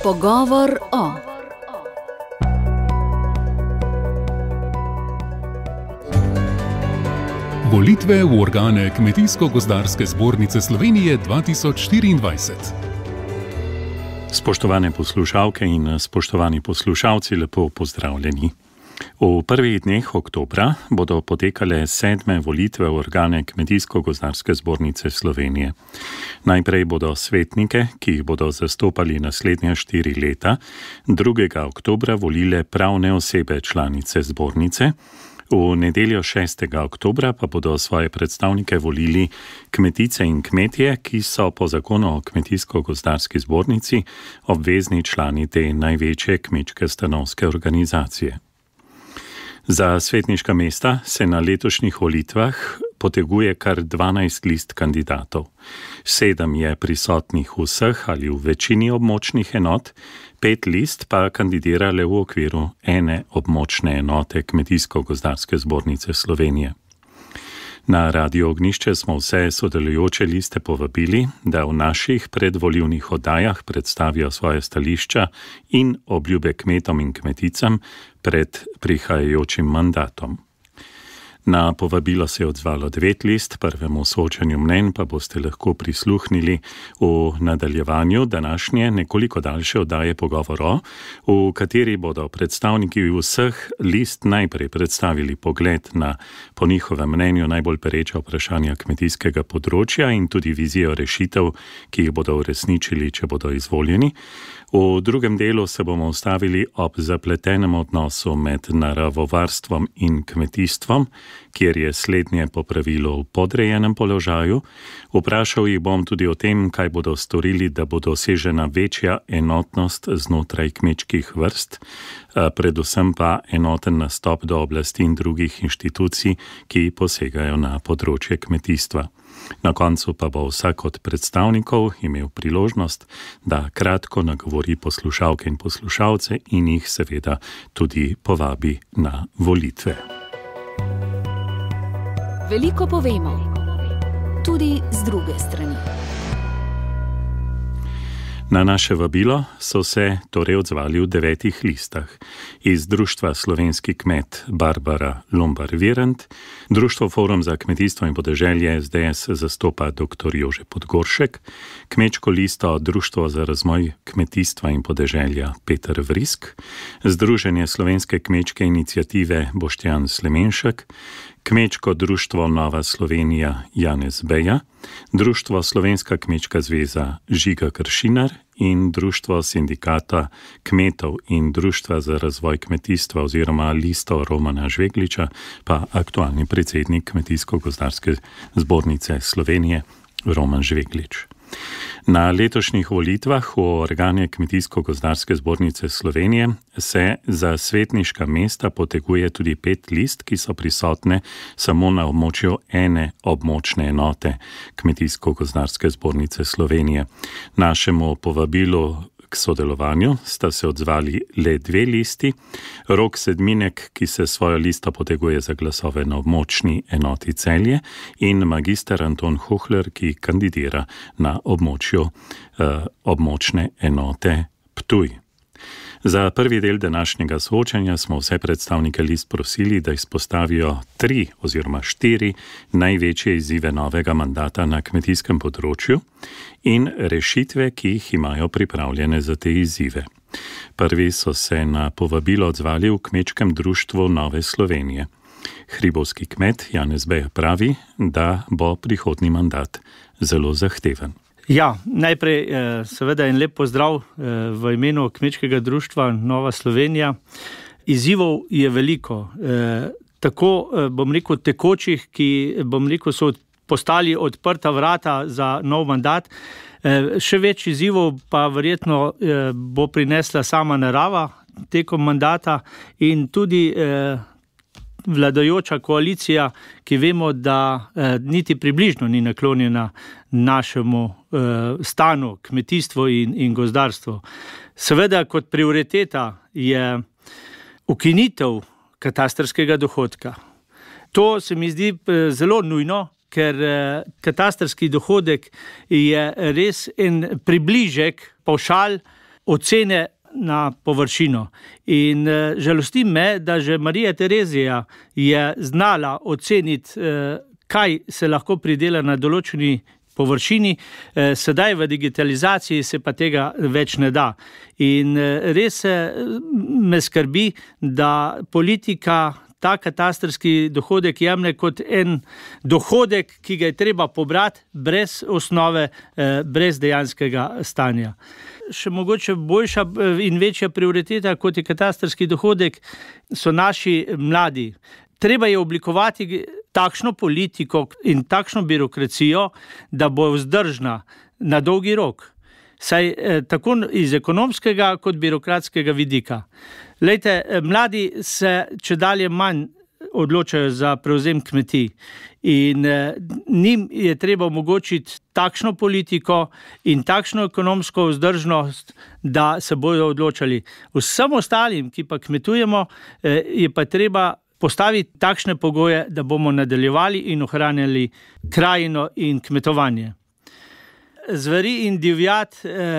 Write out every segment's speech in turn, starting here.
Pogovor o. Volitve v organe Kmetijsko-gozdarske zbornice Slovenije 2024. Spoštovane poslušalke in spoštovani poslušalci, lepo pozdravljeni. V prvih dneh oktobra bodo potekale 7. volitve v organe Kmetijsko-gozdarske zbornice Slovenije. Najprej bodo svetnike, ki jih bodo zastopali naslednja 4 leta, 2. oktobra volile pravne osebe članice zbornice. V nedeljo 6. oktobra pa bodo svoje predstavnike volili kmetice in kmetje, ki so po zakonu o Kmetijsko-gozdarski zbornici obvezni člani te največje kmečke stanovske organizacije. Za svetniška mesta se na letošnjih volitvah poteguje kar 12 list kandidatov. 7 je prisotnih v vseh ali v večini območnih enot, 5 list pa kandidira le v okviru ene območne enote Kmetijsko-gozdarske zbornice Slovenije. Na Radio Ognjišče smo vse sodelujoče liste povabili, da v naših predvolilnih oddajah predstavijo svoje stališča in obljube kmetom in kmeticam pred prihajajočim mandatom. Na povabilo se je odzvalo 9 list, prvemu soočanju mnenj pa boste lahko prisluhnili v nadaljevanju današnje nekoliko daljše oddaje Pogovor, v kateri bodo predstavniki vseh list najprej predstavili pogled na, po njihovem mnenju, najbolj pereča vprašanja kmetijskega področja in tudi vizijo rešitev, ki jih bodo uresničili, če bodo izvoljeni. V drugem delu se bomo ustavili ob zapletenem odnosu med naravovarstvom in kmetijstvom, kjer je slednje po pravilu v podrejenem položaju. Vprašal jih bom tudi o tem, kaj bodo storili, da bo dosežena večja enotnost znotraj kmečkih vrst, predvsem pa enoten nastop do oblasti in drugih inštitucij, ki posegajo na področje kmetijstva. Na koncu pa bo vsak od predstavnikov imel priložnost, da kratko nagovori poslušalke in poslušalce in jih seveda tudi povabi na volitve. Veliko povemo, tudi z druge strani. Na naše vabilo so se torej odzvali v 9 listah. Iz Društva Slovenski kmet Barbara Lombar-Virant, Društvo Forum za kmetijstvo in podeželje SDS zastopa dr. Jože Podgoršek, kmečko listo Društvo za razvoj kmetijstva in podeželja Peter Vrisk, Združenje slovenske kmečke iniciative Boštjan Slemenšek, Kmečko društvo Nova Slovenija Janez Beja, Društvo Slovenska kmečka zveza Žiga Kršinar in Društvo sindikata kmetov in Društva za razvoj kmetijstva oziroma listo Romana Žvegliča, pa aktualni predsednik Kmetijsko-gozdarske zbornice Slovenije Roman Žveglič. Na letošnjih volitvah v organe Kmetijsko-gozdarske zbornice Slovenije se za svetniška mesta poteguje tudi 5 list, ki so prisotne samo na območju ene območne enote Kmetijsko-gozdarske zbornice Slovenije. Našemu povabilu k sodelovanju sta se odzvali le 2 listi, Rok Sedminek, ki se svojo listo poteguje za glasove na območni enoti Celje, in magister Anton Hohler, ki kandidira na območju območne enote Ptuj. Za prvi del današnjega soočanja smo vse predstavnike list prosili, da izpostavijo 3 oziroma 4 največje izzive novega mandata na kmetijskem področju in rešitve, ki jih imajo pripravljene za te izzive. Prvi so se na povabilo odzvali v Kmečkem društvu Nove Slovenije. Hribovski kmet Janez Beja pravi, da bo prihodnji mandat zelo zahteven. Ja, najprej seveda en lep pozdrav v imenu Kmečkega društva Nova Slovenija. Izzivov je veliko, tako bom rekel tekočih, ki so postali odprta vrata za nov mandat. Še več izzivov pa verjetno bo prinesla sama narava tekom mandata in tudi vladajoča koalicija, ki vemo, da niti približno ni naklonjena našemu stanu, kmetijstvu in gozdarstvu. Seveda kot prioriteta je ukinitev katastrskega dohodka. To se mi zdi zelo nujno, ker katastrski dohodek je res en približek, pavšal ocene na površino. In žalosti me, da že Marija Terezija je znala oceniti, kaj se lahko pridela na določeni površini, sedaj v digitalizaciji se pa tega več ne da. In res me skrbi, da politika ta katastrski dohodek jemlje kot en dohodek, ki ga je treba pobrati brez osnove, brez dejanskega stanja. Še mogoče boljša in večja prioriteta kot je katastrski dohodek so naši mladi. Treba je oblikovati takšno politiko in takšno birokracijo, da bo vzdržna na dolgi rok. Saj tako iz ekonomskega kot birokratskega vidika. Lejte, mladi se čedalje manj odločajo za prevzem kmetij in njim je treba omogočiti takšno politiko in takšno ekonomsko vzdržnost, da se bodo odločali. Vsem ostalim, ki pa kmetujemo, je pa treba postaviti takšne pogoje, da bomo nadaljevali in ohranjali krajino in kmetovanje. Zveri in divjad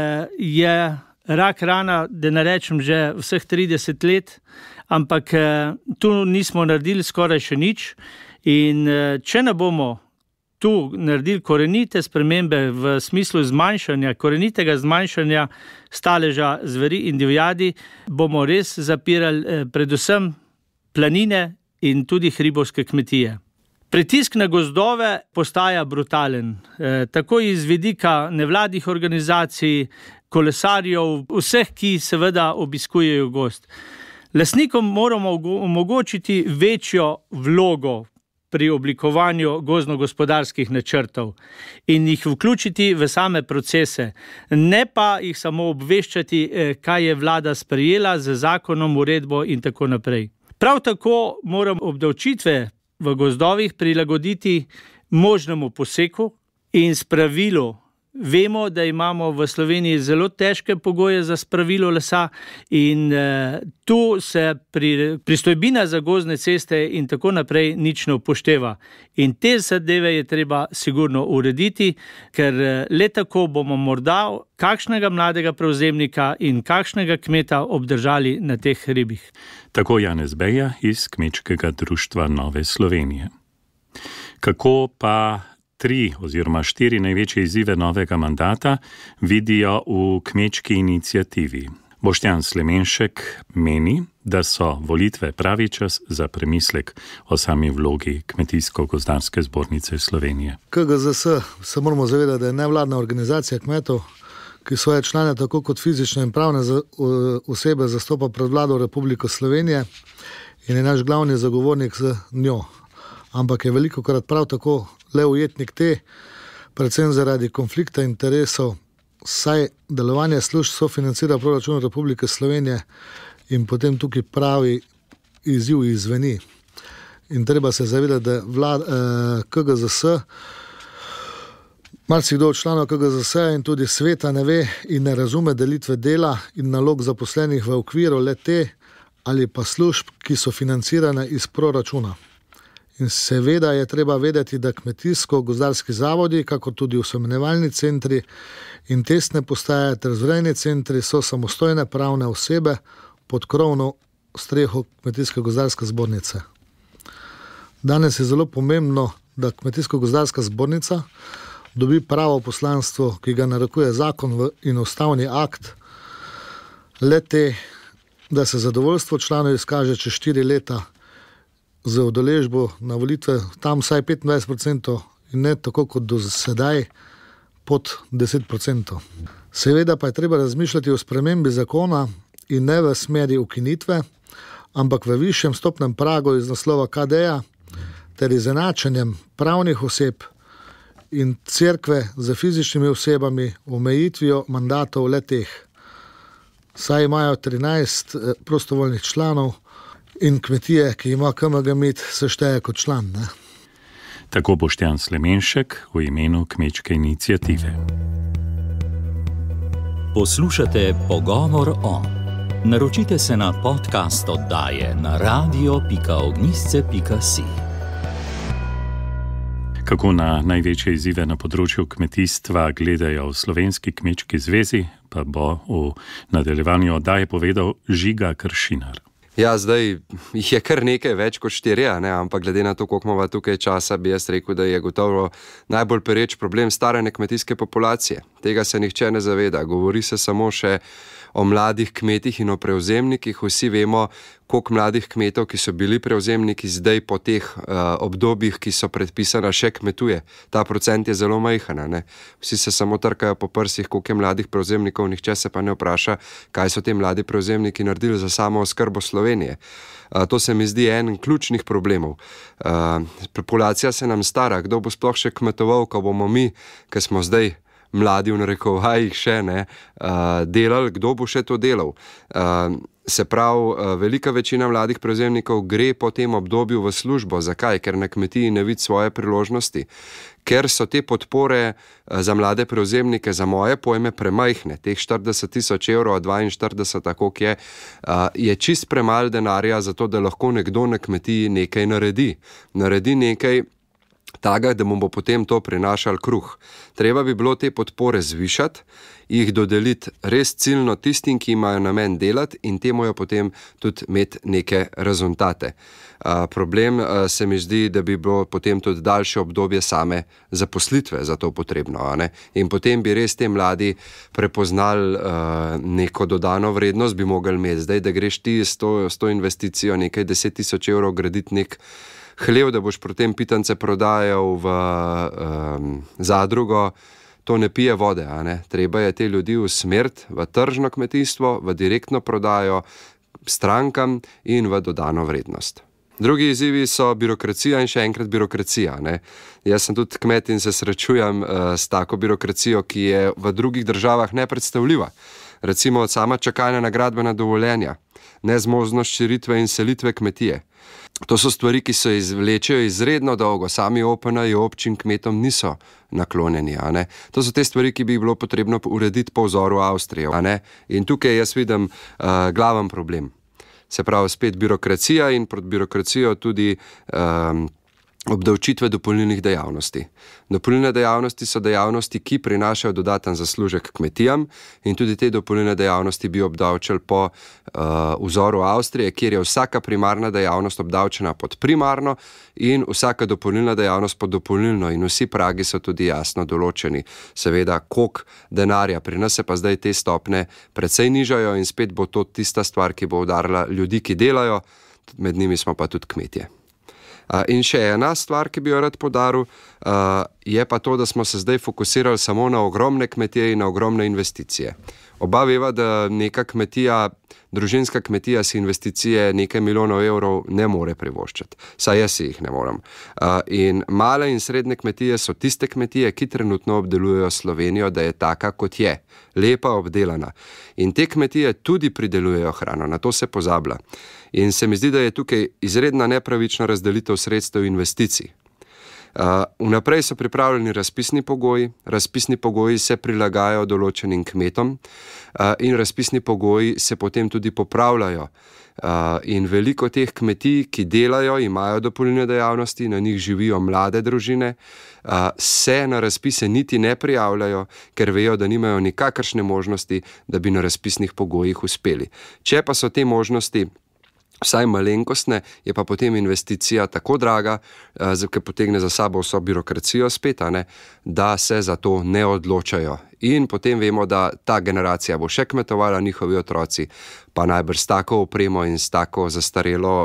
je rak rana, da ne rečem že vseh 30 let, ampak tu nismo naredili skoraj še nič in če ne bomo tu naredili korenite spremembe v smislu korenitega zmanjšanja staleža zveri in divjadi, bomo res zapirali predvsem planine in tudi hribovske kmetije. Pritisk na gozdove postaja brutalen, tako iz vidika nevladnih organizacij, kolesarjev, vseh, ki seveda obiskujejo gozd. Lastnikom moramo omogočiti večjo vlogo pri oblikovanju gozdno-gospodarskih načrtov in jih vključiti v same procese, ne pa jih samo obveščati, kaj je vlada sprejela z zakonom, uredbo in tako naprej. Prav tako moramo obdavčitve v gozdovih prilagoditi možnemu poseku in spravilu. Vemo, da imamo v Sloveniji zelo težke pogoje za spravilo lesa in tu se pristojbina za gozdne ceste in tako naprej nič ne upošteva. In te zadeve je treba sigurno urediti, ker le tako bomo morda kakšnega mladega prevzemnika in kakšnega kmeta obdržali na teh hribih. Tako Janez Beja iz Kmečkega društva Nove Slovenije. Kako pa 3 oziroma 4 največje izzive novega mandata vidijo v kmečki iniciativi? Boštjan Slemenšek meni, da so volitve pravi čas za premislek o sami vlogi Kmetijsko-gozdarske zbornice Slovenije. KGZS se moramo zavedati, da je nevladna organizacija kmetov, ki svoje člane tako kot fizične in pravne osebe zastopa pred vlado Republike Slovenije in je naš glavni zagovornik z njo. Ampak je velikokrat prav tako le ujetnik te, predvsem zaradi konflikta interesov, saj delovanje služb sofinancira proračun Republike Slovenije in potem tukaj pravi izziv izveni. In treba se zavedati, da KGZS, marsikdo od članov KGZS in tudi sveta ne ve in ne razume delitve dela in nalog zaposlenih v okviru le te ali pa služb, ki so financirane iz proračuna. In seveda je treba vedeti, da kmetijsko-gozdarski zavodi, kako tudi osemnevalni centri in testne postaje ter vzrejni centri so samostojne pravne osebe pod krovno streho Kmetijsko-gozdarske zbornice. Danes je zelo pomembno, da Kmetijsko-gozdarska zbornica dobi pravo poslanstvo, ki ga narekuje zakon in ustavni akt, le te, da se zadovoljstvo članov izkaže čez 4 leta z udeležbo na volitve tam vsaj 25% in ne tako kot do sedaj pod 10%. Seveda pa je treba razmišljati o spremembi zakona in ne v smeri ukinitve, ampak v višjem stopnem pragu iz naslova KD-ja ter izenačenjem pravnih oseb in cerkve z fizičnimi osebami, omejitvijo mandatov le teh. Saj imajo 13 prostovoljnih članov in kmetije, ki ima KMG-MID, se šteje kot član. Ne? Tako Boštjan Slemenšek v imenu Kmečke iniciative. Poslušate Pogovor o. Naročite se na podcast oddaje na radio.ognjisce.si. Kako na največje izzive na področju kmetijstva gledajo v Slovenski kmečki zvezi, pa bo v nadaljevanju oddaje povedal Žiga Kršinar. Ja, zdaj jih je kar nekaj, več kot 4, ampak glede na to, koliko imamo tukaj časa, bi jaz rekel, da je gotovo najbolj pereč problem staranja kmetijske populacije. Tega se nihče ne zaveda. Govori se samo še o mladih kmetih in o prevzemnikih. Vsi vemo, koliko mladih kmetov, ki so bili prevzemniki, zdaj po teh obdobjih, ki so predpisana, še kmetuje. Ta procent je zelo majhen. Vsi se samo trkajo po prsih, koliko je mladih prevzemnikov, nihče se pa ne vpraša, kaj so te mladi prevzemniki naredili za samo oskrbo Slovenije. To se mi zdi en ključnih problemov. Populacija se nam stara, kdo bo sploh še kmetoval, ko bomo mi, ki smo zdaj mladi v narekovajih še delali, kdo bo še to delal. Se pravi, velika večina mladih prevzemnikov gre po tem obdobju v službo. Zakaj? Ker na kmetiji ne vidi svoje priložnosti. Ker so te podpore za mlade prevzemnike, za moje pojme, premajhne. Teh 40.000 evrov, 42, tako je čist premalo denarja za to, da lahko nekdo na kmetiji nekaj naredi. Naredi nekaj takega, da mu bo potem to prinašal kruh. Treba bi bilo te podpore zvišati, jih dodeliti res ciljno tistim, ki imajo namen delati in te morajo potem tudi imeti neke rezultate. Problem se mi zdi, da bi bilo potem tudi daljše obdobje same zaposlitve za to potrebno. In potem bi res te mladi prepoznali neko dodano vrednost, bi mogli imeti. Zdaj, da greš ti s to investicijo nekaj 10.000 evrov graditi nek hlev, da boš potem pitance prodajal v zadrugo, to ne pije vode. Treba je te ljudi usmeriti v tržno kmetijstvo, v direktno prodajo strankam in v dodano vrednost. Drugi izzivi so birokracija in še enkrat birokracija. Jaz sem tudi kmet in se srečujem s tako birokracijo, ki je v drugih državah nepredstavljiva. Recimo sama čakanja na gradbena dovoljenja, nezmožnost širitve in selitve kmetije. To so stvari, ki se izvlečejo izredno dolgo. Sami OPN-ji občin kmetom niso naklonjeni. To so te stvari, ki bi bilo potrebno urediti po vzoru Avstrije. In tukaj jaz vidim glaven problem. Se pravi, spet birokracija in pod birokracijo tudi obdavčitve dopolnilnih dejavnosti. Dopolnilne dejavnosti so dejavnosti, ki prinašajo dodaten zaslužek kmetijam in tudi te dopolnilne dejavnosti bi obdavčili po vzoru Avstrije, kjer je vsaka primarna dejavnost obdavčena pod primarno in vsaka dopolnilna dejavnost pod dopolnilno in vsi pragi so tudi jasno določeni. Seveda, koliko denarja, pri nas se pa zdaj te stopne precej nižajo in spet bo to tista stvar, ki bo udarila ljudi, ki delajo, med njimi smo pa tudi kmetje. In še ena stvar, ki bi jo rad poudaril, je pa to, da smo se zdaj fokusirali samo na ogromne kmetije in na ogromne investicije. Oba veva, da neka kmetija, družinska kmetija si investicije nekaj milijonov evrov ne more privoščiti. Saj jaz si jih ne morem. In male in srednje kmetije so tiste kmetije, ki trenutno obdelujejo Slovenijo, da je taka, kot je. Lepa, obdelana. In te kmetije tudi pridelujejo hrano, na to se pozablja. In se mi zdi, da je tukaj izredna nepravična razdelitev sredstev investicij. Vnaprej so pripravljeni razpisni pogoji se prilagajajo določenim kmetom in razpisni pogoji se potem tudi popravljajo. In veliko teh kmetij, ki delajo, imajo dopolnilne dejavnosti, na njih živijo mlade družine, se na razpise niti ne prijavljajo, ker vejo, da nimajo nikakršne možnosti, da bi na razpisnih pogojih uspeli. Če pa so te možnosti vsaj malenkostne, je pa potem investicija tako draga, ki potegne za sabo vso birokracijo spet, da se za to ne odločajo. In potem vemo, da ta generacija bo še kmetovala, njihovi otroci pa najbrž s tako opremo in s tako zastarelo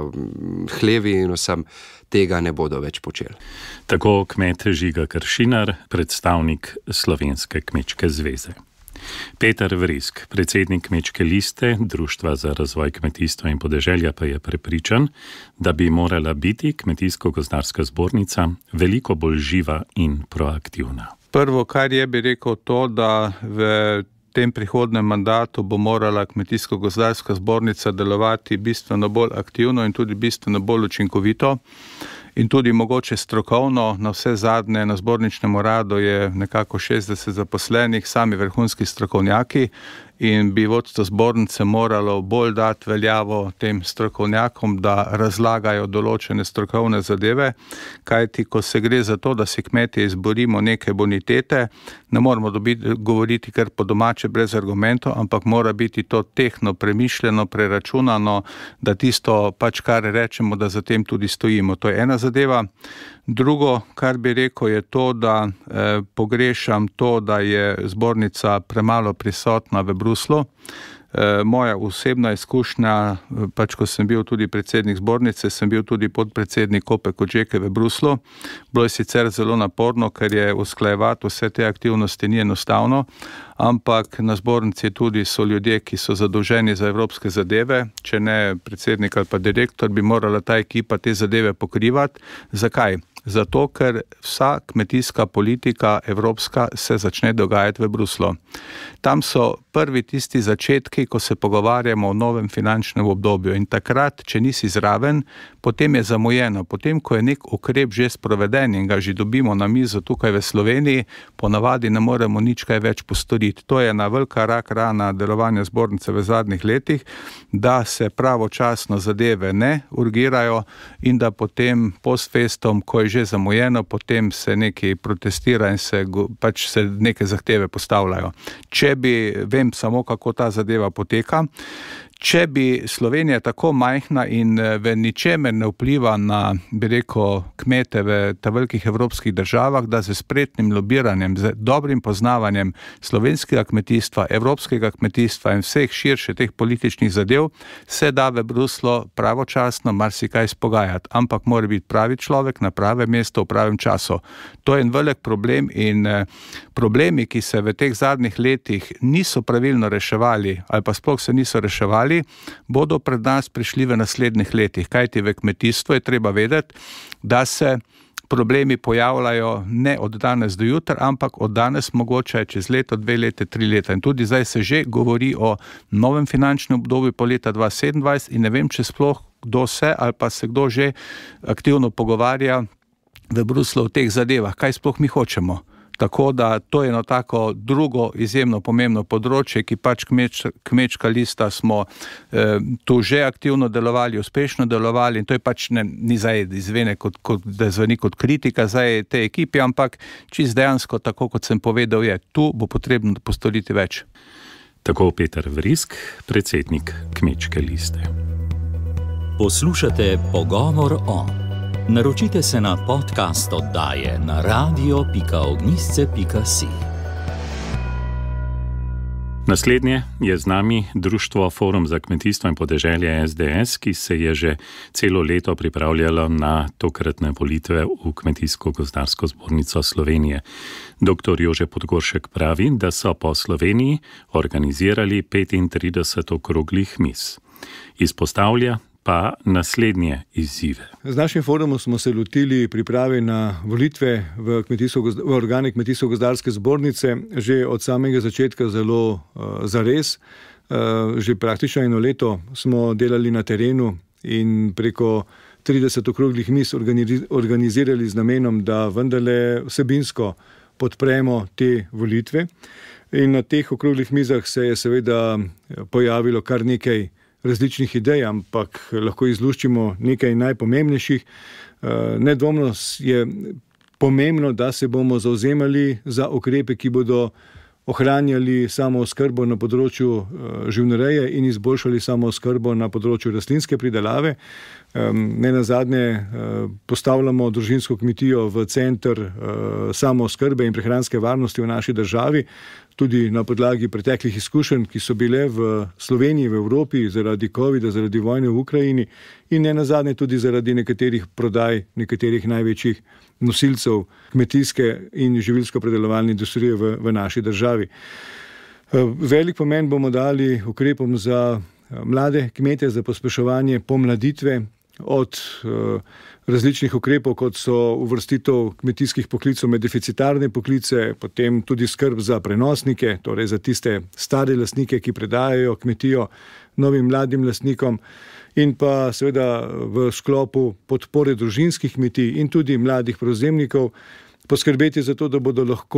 hlevi in vsem tega ne bodo več počeli. Tako kmet Žiga Kršinar, predstavnik Slovenske kmečke zveze. Peter Vrisk, predsednik Kmečke liste, Društva za razvoj kmetijstva in podeželja, pa je prepričan, da bi morala biti Kmetijsko-gozdarska zbornica veliko bolj živa in proaktivna. Prvo, kar je, bi rekel to, da v tem prihodnem mandatu bo morala Kmetijsko-gozdarska zbornica delovati bistveno bolj aktivno in tudi bistveno bolj učinkovito. In tudi mogoče strokovno, na vse zadnje na zborničnem uradu je nekako 60 zaposlenih, sami vrhunski strokovnjaki in bi vodstvo zbornice moralo bolj dati veljavo tem strokovnjakom, da razlagajo določene strokovne zadeve, kajti ko se gre za to, da si kmetje izborimo neke bonitete, ne moramo govoriti kar po domače brez argumentov, ampak mora biti to tehno, premišljeno, preračunano, da tisto pač kar rečemo, da za tem tudi stojimo. To je ena zadeva. Drugo, kar bi rekel, je to, da pogrešam to, da je zbornica premalo prisotna v Bruslu. Moja osebna izkušnja, pač ko sem bil tudi predsednik zbornice, sem bil tudi podpredsednik Kope Kodžeke v Bruslu. Bilo je sicer zelo naporno, ker je usklajevati vse te aktivnosti ni enostavno, ampak na zbornici tudi so ljudje, ki so zadolženi za evropske zadeve. Če ne predsednik ali pa direktor, bi morala ta ekipa te zadeve pokrivati. Zakaj? Zato, ker vsa kmetijska politika evropska se začne dogajati v Bruslu. Tam so prvi tisti začetki, ko se pogovarjamo o novem finančnem obdobju, in takrat, če nisi zraven, potem je zamujeno. Potem, ko je nek ukrep že sproveden in ga že dobimo na mizo tukaj v Sloveniji, ponavadi ne moremo nič kaj več postoriti. To je ena velika rak rana delovanja zbornice v zadnjih letih, da se pravočasno zadeve ne urgirajo in da potem post festum, ko je že zamujeno, potem se nekaj protestira in se neke zahteve postavljajo. Če bi, vem samo, kako ta zadeva poteka, če bi Slovenija tako majhna in v ničemer ne vpliva na, bi rekel, kmete v ta velikih evropskih državah, da z spretnim lobiranjem, z dobrim poznavanjem slovenskega kmetijstva, evropskega kmetijstva in vseh širše teh političnih zadev, se da v Bruslu pravočasno marsikaj spogajati, ampak mora biti pravi človek na pravem mestu v pravem času. To je en velik problem in problemi, ki se v teh zadnjih letih niso pravilno reševali ali pa sploh se niso reševali, bodo pred nas prišli v naslednjih letih. Kajti v kmetijstvu je treba vedeti, da se problemi pojavljajo ne od danes do jutra, ampak od danes mogoče čez leto, 2 leta, 3 leta. In tudi zdaj se že govori o novem finančnem obdobju po leta 2027 in ne vem, če sploh kdo se ali pa se kdo že aktivno pogovarja v Bruslu o teh zadevah, kaj sploh mi hočemo. Tako da to je eno tako drugo izjemno pomembno področje, ki pač kmečka lista smo tu že aktivno delovali, uspešno delovali in to je pač ni zdaj izvene, da zveni kot kritika zdaj te ekipi, ampak čisto dejansko, tako kot sem povedal, je tu bo potrebno postoriti več. Tako Peter Vrisk, predsednik kmečke liste. Poslušate Pogovor o. Naročite se na podcast oddaje na radio.ognjisce.si. Naslednje je z nami Društvo Forum za kmetijstvo in podeželje SDS, ki se je že celo leto pripravljalo na tokratne volitve v Kmetijsko-gozdarsko zbornico Slovenije. Dr. Jože Podgoršek pravi, da so po Sloveniji organizirali 35 okroglih miz. Izpostavlja pa naslednje izzive. Z našim forumom smo se lotili priprave na volitve v organe Kmetijsko-gozdarske zbornice že od samega začetka zelo zares. Že praktično 1 leto smo delali na terenu in preko 30 okroglih miz organizirali z namenom, da vendarle vsebinsko podpremo te volitve. In na teh okroglih mizah se je seveda pojavilo kar nekaj različnih idej, ampak lahko izluščimo nekaj najpomembnejših. Nedvomno je pomembno, da se bomo zavzemali za ukrepe, ki bodo ohranjali samooskrbo na področju živinoreje in izboljšali samooskrbo na področju rastlinske pridelave. Nenazadnje postavljamo družinsko kmetijo v center samooskrbe in prehranske varnosti v naši državi, tudi na podlagi preteklih izkušenj, ki so bile v Sloveniji, v Evropi zaradi covida, zaradi vojne v Ukrajini in nenazadnje tudi zaradi nekaterih prodaj nekaterih največjih nosilcev kmetijske in živilsko-predelovalne industrije v naši državi. Velik pomen bomo dali ukrepom za mlade kmete, za pospeševanje pomladitve, od različnih ukrepov, kot so uvrstitev kmetijskih poklicov med deficitarne poklice, potem tudi skrb za prenosnike, torej za tiste stare lastnike, ki predajajo kmetijo novim mladim lastnikom, in pa seveda v sklopu podpore družinskih kmetij in tudi mladih prevzemnikov poskrbeti za to, da bodo lahko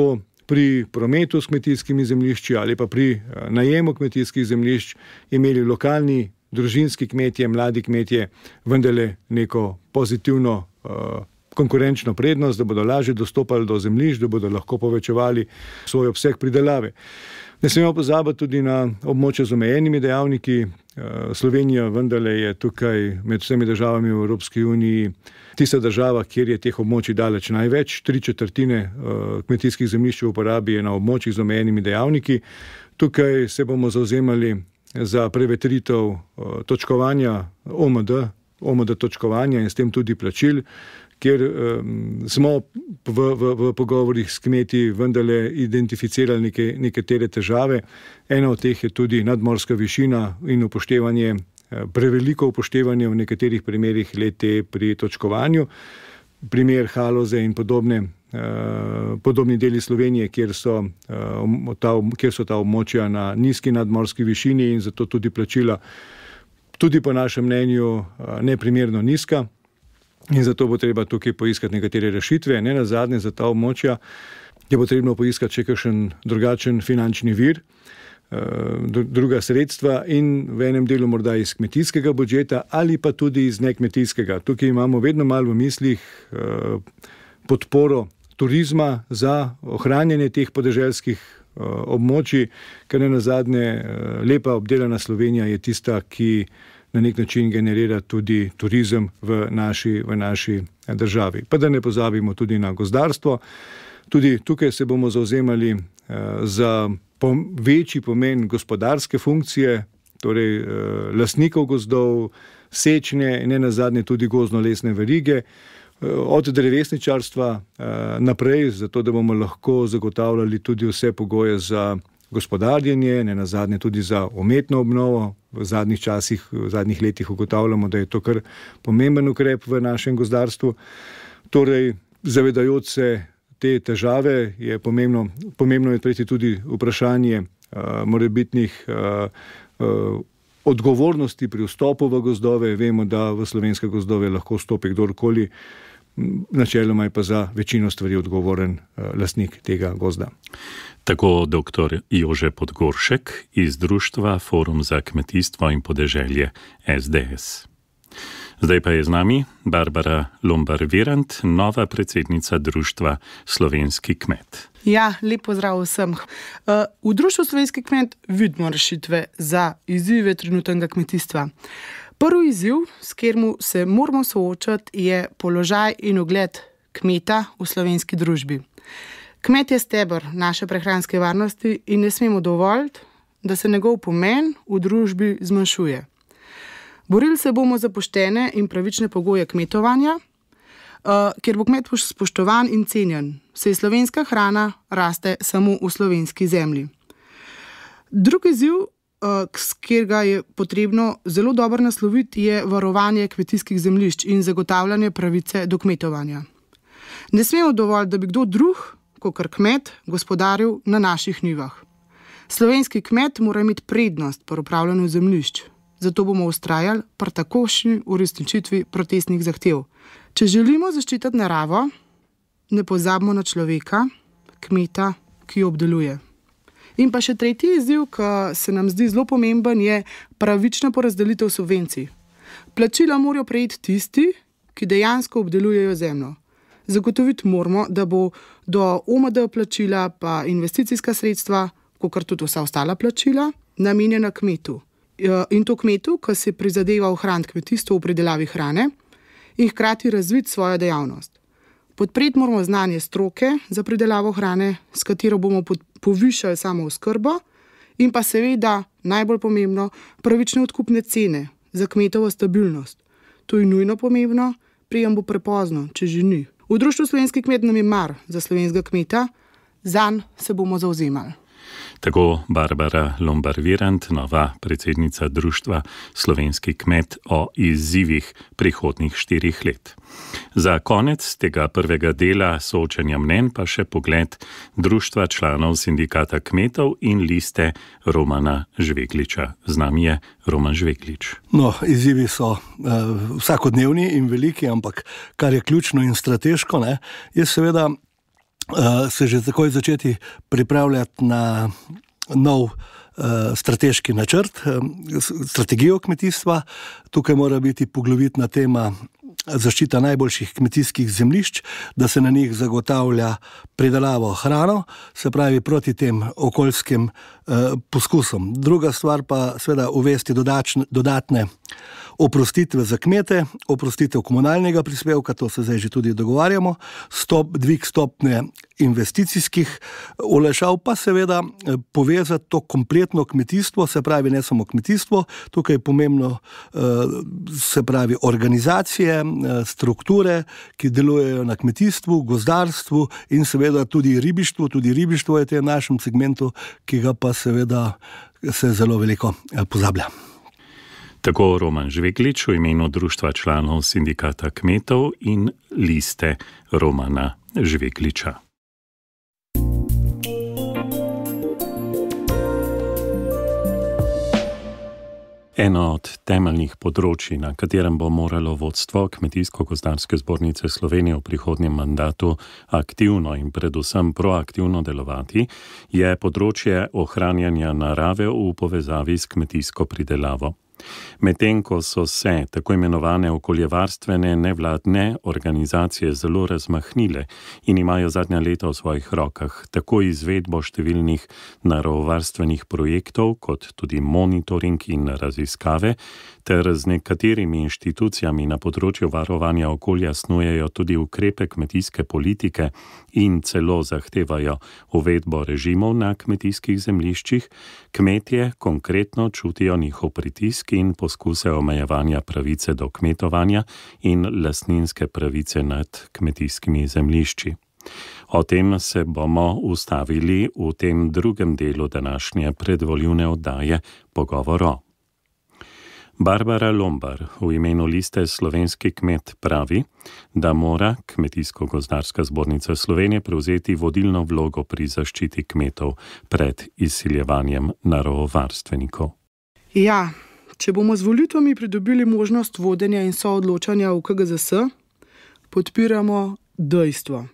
pri prometu s kmetijskimi zemljišči ali pa pri najemu kmetijskih zemljišč imeli lokalni družinski kmetje, mladi kmetje vendarle neko pozitivno konkurenčno prednost, da bodo lažje dostopali do zemljišč, da bodo lahko povečevali svoj obseg pridelave. Ne smemo pozabiti tudi na območje z omejenimi dejavniki. Slovenija vendarle je tukaj med vsemi državami v Evropski uniji tista država, kjer je teh območij daleč največ. 3/4 kmetijskih zemljišč v uporabi je na območjih z omejenimi dejavniki. Tukaj se bomo zavzemali za prevetritev točkovanja OMD točkovanja in s tem tudi plačil, kjer smo v pogovorih s kmeti vendarle identificirali nekatere težave. Ena od teh je tudi nadmorska višina in preveliko upoštevanje v nekaterih primerih le-te pri točkovanju. Primer Haloze in podobni deli Slovenije, kjer so ta območja na nizki nadmorski višini in zato tudi plačila, tudi po našem mnenju, neprimerno nizka. In zato bo treba tukaj poiskati nekatere rešitve. Ne nazadnje za ta območja je potrebno poiskati še kakšen drugačen finančni vir, druga sredstva in v enem delu morda iz kmetijskega budžeta ali pa tudi iz nekmetijskega. Tukaj imamo vedno malo v mislih podporo turizma za ohranjanje teh podeželskih območij, ker ne nazadnje lepa obdelana Slovenija je tista, ki na nek način generira tudi turizem v naši državi. Pa da ne pozabimo tudi na gozdarstvo. Tudi tukaj se bomo zavzemali za večji pomen gospodarske funkcije, torej lastnikov gozdov, sečnje in ne nazadnje tudi gozdno-lesne verige, od drevesničarstva naprej, zato da bomo lahko zagotavljali tudi vse pogoje za gospodarjenje, ne nazadnje tudi za umetno obnovo. V zadnjih časih, v zadnjih letih ugotavljamo, da je to kar pomemben ukrep v našem gozdarstvu. Torej, zavedajoč se te težave, je pomembno je odpreti tudi vprašanje morebitnih odgovornosti pri vstopu v gozdove. Vemo, da v slovenske gozdove lahko vstopi kdorkoli, načeloma je pa za večino stvari odgovoren lastnik tega gozda. Tako dr. Jože Podgoršek iz Društva Forum za kmetijstvo in podeželje SDS. Zdaj pa je z nami Barbara Lombar-Virant, nova predsednica Društva Slovenski kmet. Ja, lep pozdrav vsem. V Društvu Slovenski kmet vidimo rešitve za izzive trenutnega kmetijstva. Prvi izziv, s katerim se moramo soočati, je položaj in ugled kmeta v slovenski družbi. Kmet je steber naše prehranske varnosti in ne smemo dovoliti, da se njegov pomen v družbi zmanjšuje. Borili se bomo za poštene in pravične pogoje kmetovanja, kjer bo kmet spoštovan in cenjen, saj slovenska hrana raste samo v slovenski zemlji. Drugi izziv, s katerega je potrebno zelo dobro nasloviti, je varovanje kmetijskih zemljišč in zagotavljanje pravice do kmetovanja. Ne smemo dovoliti, da bi kdo drug, kakor kmet, gospodaril na naših njivah. Slovenski kmet mora imeti prednost pri upravljanju zemljišč, zato bomo vztrajali pri takošnji uresničitvi protestnih zahtev. Če želimo zaščititi naravo, ne pozabimo na človeka, kmeta, ki jo obdeluje. In pa še tretji izziv, ki se nam zdi zelo pomemben, je pravična porazdelitev subvencij. Plačila morajo prejeti tisti, ki dejansko obdelujejo zemljo. Zagotoviti moramo, da bo do OMD plačila pa investicijska sredstva, kakor tudi vsa ostala plačila, namenjena kmetu. In to kmetu, ki se prizadeva ohraniti kmetijstvo v pridelavi hrane in hkrati razviti svojo dejavnost. Podpreti moramo znanje stroke za pridelavo hrane, s katero bomo povišali samooskrbo in pa seveda, najbolj pomembno, pravične odkupne cene za kmetovo stabilnost. To je nujno pomembno, prijem bo prepozno, če že ni. V Društvu Slovenski kmet nam je mar za slovenskega kmeta, zanj se bomo zavzemali. Tako Barbara Lombar-Virant, nova predsednica Društva Slovenski kmet, o izzivih prihodnjih 4 let. Za konec tega prvega dela soočenja mnenj pa še pogled Društva članov Sindikata kmetov in liste Romana Žvegliča. Z nami je Roman Žveglič. No, izzivi so vsakodnevni in veliki, ampak kar je ključno in strateško, je seveda se že takoj začeti pripravljati na nov strateški načrt, strategijo kmetijstva. Tukaj mora biti poglavitna tema zaščita najboljših kmetijskih zemljišč, da se na njih zagotavlja pridelavo hrano, se pravi proti tem okoljskim poskusom. Druga stvar pa seveda uvesti dodatne oprostitve za kmete, oprostitev komunalnega prispevka, to se zdaj že tudi dogovarjamo, dvig stopnje investicijskih olajšav, pa seveda povezati to kompletno kmetijstvo, se pravi ne samo kmetijstvo, tukaj je pomembno, se pravi organizacije, strukture, ki delujejo na kmetijstvu, gozdarstvu in seveda tudi ribištvu. Tudi ribištvo je v našem segmentu, ki ga pa seveda se zelo veliko pozablja. Tako Roman Žveglič v imenu Društva članov Sindikata kmetov in Liste Romana Žvegliča. Eno od temeljnih področji, na katerem bo moralo vodstvo Kmetijsko-gozdarske zbornice Slovenije v prihodnjem mandatu aktivno in predvsem proaktivno delovati, je področje ohranjanja narave v povezavi s kmetijsko pridelavo. Medtem ko so se tako imenovane okoljevarstvene nevladne organizacije zelo razmahnile in imajo zadnja leta v svojih rokah tako izvedbo številnih naravovarstvenih projektov kot tudi monitoring in raziskave, ter z nekaterimi inštitucijami na področju varovanja okolja snujejo tudi ukrepe kmetijske politike in celo zahtevajo uvedbo režimov na kmetijskih zemljiščih, kmetje konkretno čutijo njihov pritisk in poskuse omejevanja pravice do kmetovanja in lastninske pravice nad kmetijskimi zemljišči. O tem se bomo ustavili v tem drugem delu današnje predvoljivne oddaje Pogovor. Barbara Lombar v imenu Liste Slovenski kmet pravi, da mora Kmetijsko-gozdarska zbornica Slovenije prevzeti vodilno vlogo pri zaščiti kmetov pred izsiljevanjem naravovarstvenikov. Ja, če bomo z volitvami pridobili možnost vodenja in soodločanja v KGZS, podpiramo dejstvo.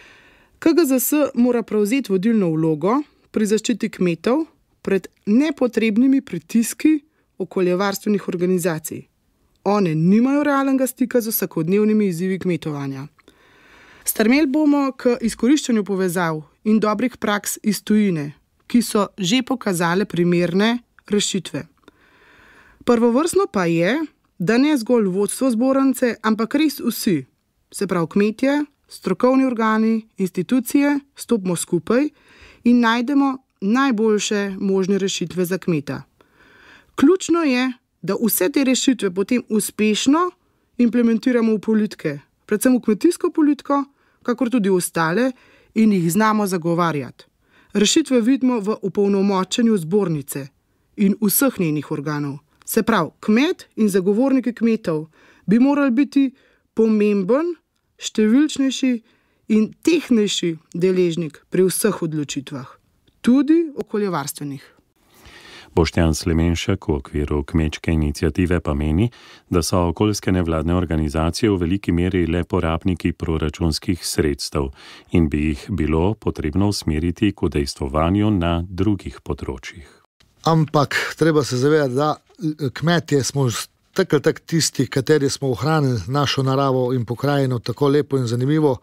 KGZS mora prevzeti vodilno vlogo pri zaščiti kmetov pred nepotrebnimi pritiski okoljevarstvenih organizacij. One nimajo realnega stika z vsakodnevnimi izzivi kmetovanja. Strmeli bomo k izkoriščanju povezav in dobrih praks iz tujine, ki so že pokazale primerne rešitve. Prvovrstno pa je, da ne zgolj vodstvo zbornice, ampak res vsi, se pravi kmetje, strokovni organi, institucije, stopimo skupaj in najdemo najboljše možne rešitve za kmeta. Ključno je, da vse te rešitve potem uspešno implementiramo v politike, predvsem v kmetijsko politiko, kakor tudi ostale, in jih znamo zagovarjati. Rešitve vidimo v opolnomočenju zbornice in vseh njenih organov. Se pravi, kmet in zagovorniki kmetov bi morali biti pomemben, številčnejši in tehnejši deležnik pri vseh odločitvah, tudi okoljevarstvenih. Boštjan Slemenšek v okviru kmečke iniciative pa meni, da so okoljske nevladne organizacije v veliki meri le porabniki proračunskih sredstev in bi jih bilo potrebno usmeriti k udejstvovanju na drugih področjih. Ampak treba se zavedati, da kmetje smo tako tisti, kateri smo ohranili našo naravo in pokrajino tako lepo in zanimivo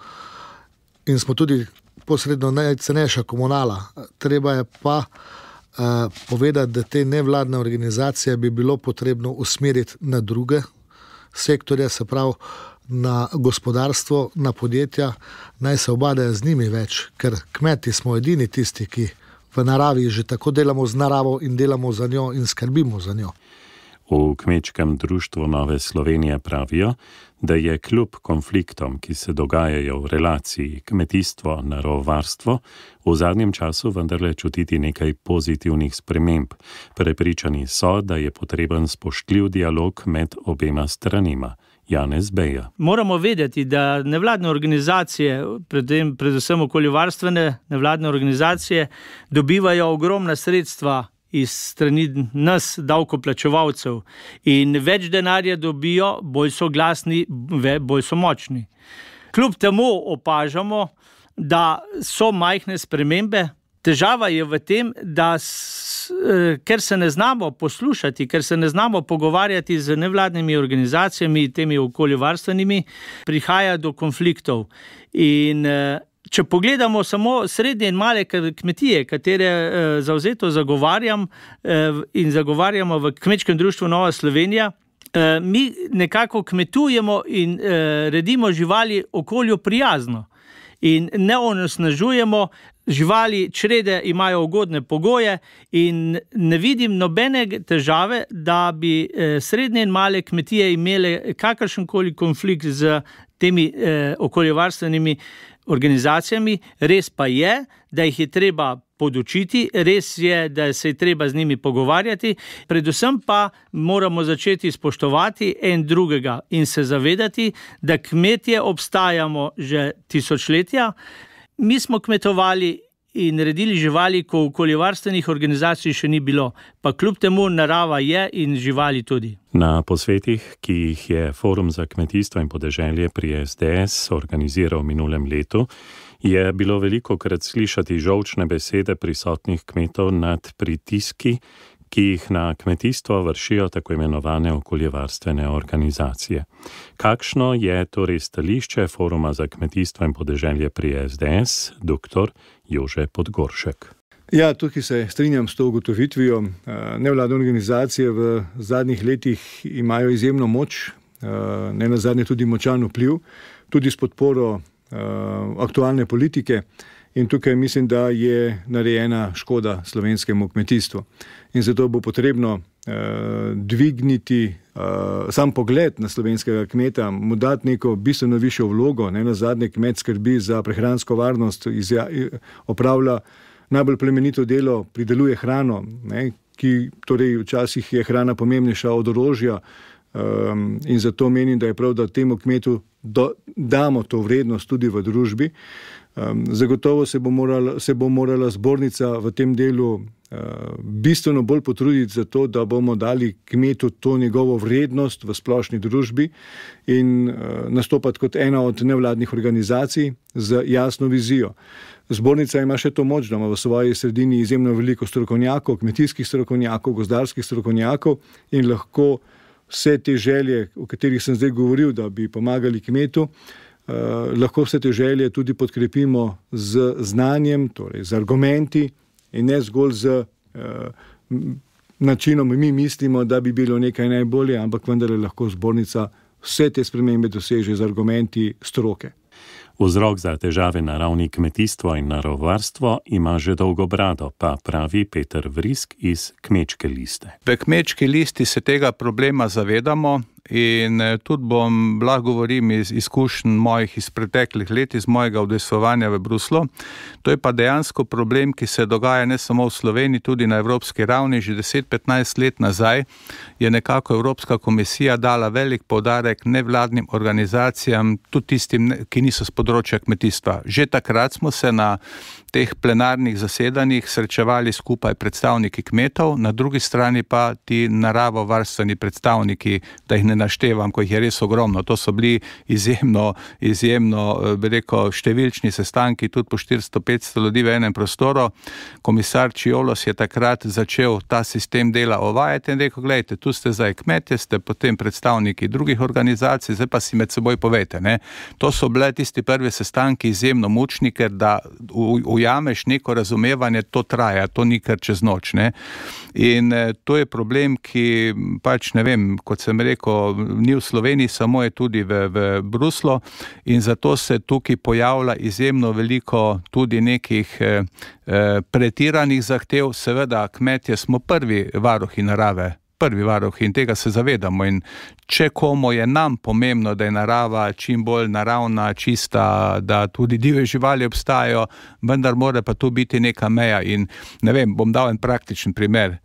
in smo tudi posredno najcenejša komunala. Treba je pa povedati, da te nevladne organizacije bi bilo potrebno usmeriti na druge sektorje, se pravi na gospodarstvo, na podjetja, naj se obadajo z njimi več, ker kmeti smo edini tisti, ki v naravi že tako delamo z naravo in delamo za njo in skrbimo za njo. V Kmečkem društvu Nove Slovenije pravijo, da je kljub konfliktom, ki se dogajajo v relaciji kmetijstvo-naravovarstvo, v zadnjem času vendarle čutiti nekaj pozitivnih sprememb. Prepričani so, da je potreben spoštljiv dialog med obema stranima. Janez Beja. Moramo vedeti, da nevladne organizacije, predvsem okoljevarstvene nevladne organizacije, dobivajo ogromna sredstva iz strani nas, davkoplačevalcev. In več denarja dobijo, bolj so glasni, bolj so močni. Kljub temu opažamo, da so majhne spremembe. Težava je v tem, da ker se ne znamo poslušati, ker se ne znamo pogovarjati z nevladnimi organizacijami, temi okoljevarstvenimi, prihaja do konfliktov. In če pogledamo samo srednje in male kmetije, katere zavzeto zagovarjam in zagovarjamo v Kmečkem društvu Nova Slovenija, mi nekako kmetujemo in redimo živali okolju prijazno in ne onesnažujemo. Živali, črede imajo ugodne pogoje in ne vidim nobene težave, da bi srednje in male kmetije imele kakršenkoli konflikt z temi okoljevarstvenimi organizacijami. Res pa je, da jih je treba podučiti, res je, da se je treba z njimi pogovarjati, predvsem pa moramo začeti spoštovati en drugega in se zavedati, da kmetje obstajamo že tisočletja. Mi smo kmetovali in redili živali, ko okoljevarstvenih organizacij še ni bilo, pa kljub temu narava je in živali tudi. Na posvetih, ki jih je Forum za kmetijstvo in podeželje pri SDS organiziral v minulem letu, je bilo velikokrat slišati žolčne besede prisotnih kmetov nad pritiski, ki jih na kmetijstvo vršijo tako imenovane okoljevarstvene organizacije. Kakšno je torej stališče Foruma za kmetijstvo in podeželje pri SDS, dr. Jože Podgoršek? Ja, tukaj se strinjam s to ugotovitvijo. Nevladne organizacije v zadnjih letih imajo izjemno moč, ne nazadnje tudi močan vpliv, tudi s podporo aktualne politike. In tukaj mislim, da je narejena škoda slovenskemu kmetijstvu. In zato bo potrebno dvigniti sam pogled na slovenskega kmeta, mu dati neko bistveno višjo vlogo. Nenazadnje kmet skrbi za prehransko varnost, opravlja najbolj plemenito delo, prideluje hrano, ki torej včasih je hrana pomembnejša od orožja. In zato menim, da je prav, da temu kmetu damo to vrednost tudi v družbi. Zagotovo se bo morala zbornica v tem delu bistveno bolj potruditi za to, da bomo dali kmetu to njegovo vrednost v splošni družbi in nastopati kot ena od nevladnih organizacij z jasno vizijo. Zbornica ima še to moč, da ima v svoji sredini izjemno veliko strokovnjakov, kmetijskih strokovnjakov, gozdarskih strokovnjakov in lahko vse te želje, o katerih sem zdaj govoril, da bi pomagali kmetu, lahko vse te želje tudi podkrepimo z znanjem, torej z argumenti in ne zgolj z načinom, mi mislimo, da bi bilo nekaj najbolje, ampak vendarle lahko zbornica vse te spremembe doseže z argumenti stroke. Vzrok za težave na ravni kmetijstva in naravovarstvo ima že dolgo brado, pa pravi Peter Vrisk iz Kmečke liste. V Kmečki listi se tega problema zavedamo in tudi lahko govorim iz izkušenj mojih iz preteklih let, iz mojega udejstvovanja v Bruslu. To je pa dejansko problem, ki se dogaja ne samo v Sloveniji, tudi na evropski ravni. Že 10-15 let nazaj je nekako Evropska komisija dala velik poudarek nevladnim organizacijam, tudi tistim, ki niso s področja kmetijstva. Že takrat smo se na teh plenarnih zasedanjih srečevali skupaj predstavniki kmetov, na drugi strani pa ti naravovarstveni predstavniki, da jih ne naštevam, ko jih je res ogromno. To so bili izjemno številčni sestanki, tudi po 400-500 ljudi v enem prostoru. Komisar Čiolos je takrat začel ta sistem dela uvajati in rekel, gledajte, tu ste zdaj kmetje, ste potem predstavniki drugih organizacij, zdaj pa si med seboj povejte. To so bile tisti prvi sestanki izjemno mučni, ker da ujameš neko razumevanje, to traja, to ni kar čez noč. In to je problem, ki pač, ne vem, kot sem rekel, ni v Sloveniji, samo je tudi v Bruslu in zato se tukaj pojavlja izjemno veliko tudi nekih pretiranih zahtev. Seveda, kmetje smo prvi varuhi narave, in tega se zavedamo. In če komu je nam pomembno, da je narava čim bolj naravna, čista, da tudi divje živali obstajajo, vendar mora pa tu biti neka meja. In ne vem, bom dal en praktičen primer,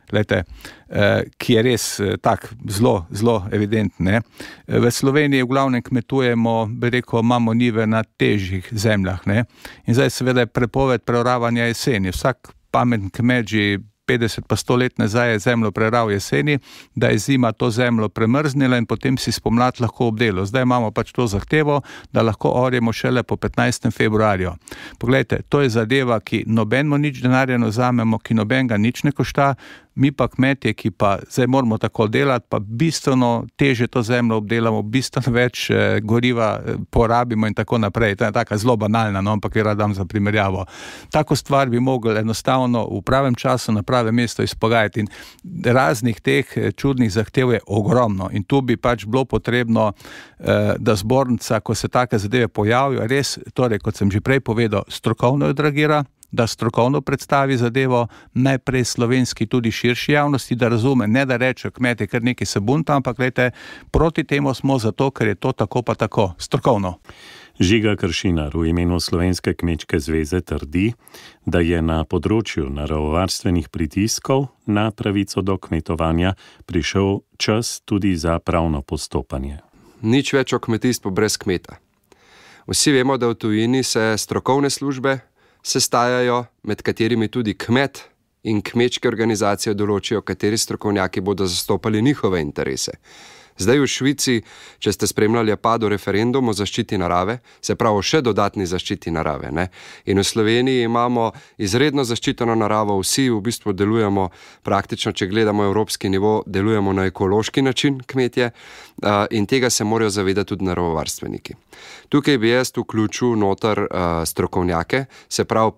ki je res tak zelo evidenten. V Sloveniji v glavnem kmetujemo, bi rekel, imamo njive na težjih zemljah. In zdaj seveda je prepoved preoravanja jeseni. Vsak pametni kmet že 50 pa 100 let nazaj je zemljo preral jeseni, da je zima to zemljo premrznila in potem si spomlad lahko obdelo. Zdaj imamo pač to zahtevo, da lahko orjemo šele po 15. februarju. Poglejte, to je zadeva, ki nobenemu nič denarja ne vzamemo, ki nobenega nič ne košta, mi pa kmetje, ki pa zdaj moramo tako delati, pa bistveno teže to zemljo obdelamo, bistveno več goriva porabimo in tako naprej. To je taka zelo banalna, no, ampak je radam za primerjavo. Tako stvar bi mogli enostavno v pravem času na pravem mestu izpogajati in raznih teh čudnih zahtev je ogromno in tu bi pač bilo potrebno, da zbornica, ko se take zadeve pojavijo, res, torej, kot sem že prej povedal, strokovno odreagira, da strokovno predstavi zadevo najprej slovenski tudi širši javnosti, da razume, ne da reče kmetje kar nekaj se bunta, ampak gledajte, proti temu smo zato, ker je to tako pa tako, strokovno. Žiga Kršinar v imenu Slovenske kmečke zveze trdi, da je na področju naravovarstvenih pritiskov na pravico do kmetovanja prišel čas tudi za pravno postopanje. Nič več o kmetijstvu brez kmeta. Vsi vemo, da v tujini se strokovne službe sestajajo, med katerimi tudi kmet in kmečke organizacije določijo, kateri strokovnjaki bodo zastopali njihove interese. Zdaj v Švici, če ste spremljali, je padel referendum o zaščiti narave, se pravi o še dodatni zaščiti narave, ne? In v Sloveniji imamo izredno zaščiteno naravo, vsi v bistvu delujemo praktično, če gledamo evropski nivo, delujemo na ekološki način kmetje in tega se morajo zavedati tudi naravovarstveniki. Tukaj bi jaz vključil noter strokovnjake, se pravi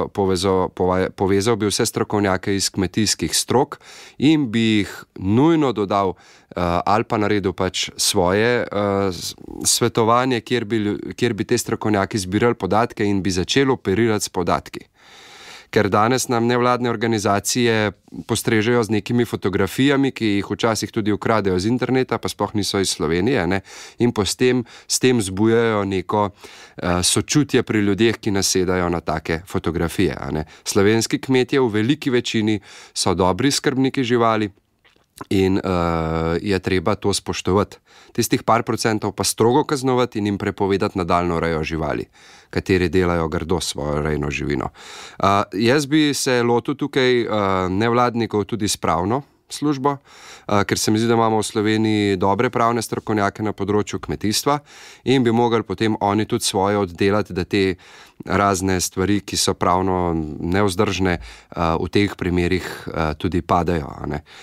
povezal bi vse strokovnjake iz kmetijskih strok in bi jih nujno dodal ali pa naredil pač svoje svetovanje, kjer bi te strokovnjaki zbirali podatke in bi začeli operirati s podatki. Ker danes nam nevladne organizacije postrežejo z nekimi fotografijami, ki jih včasih tudi ukradejo z interneta, pa sploh niso iz Slovenije, ne? In s tem zbujajo neko sočutje pri ljudeh, ki nasedajo na take fotografije. Ne? Slovenski kmetje v veliki večini so dobri skrbniki živali, in je treba to spoštovati. Tistih par procentov pa strogo kaznovati in jim prepovedati nadaljno rejo živali, kateri delajo grdo svojo rejno živino. Jaz bi se lotil tukaj nevladnikov tudi s pravno službo, ker se mi zdi, da imamo v Sloveniji dobre pravne strokovnjake na področju kmetijstva in bi mogli potem oni tudi svoje oddelati, da te razne stvari, ki so pravno nevzdržne, v teh primerih tudi padajo.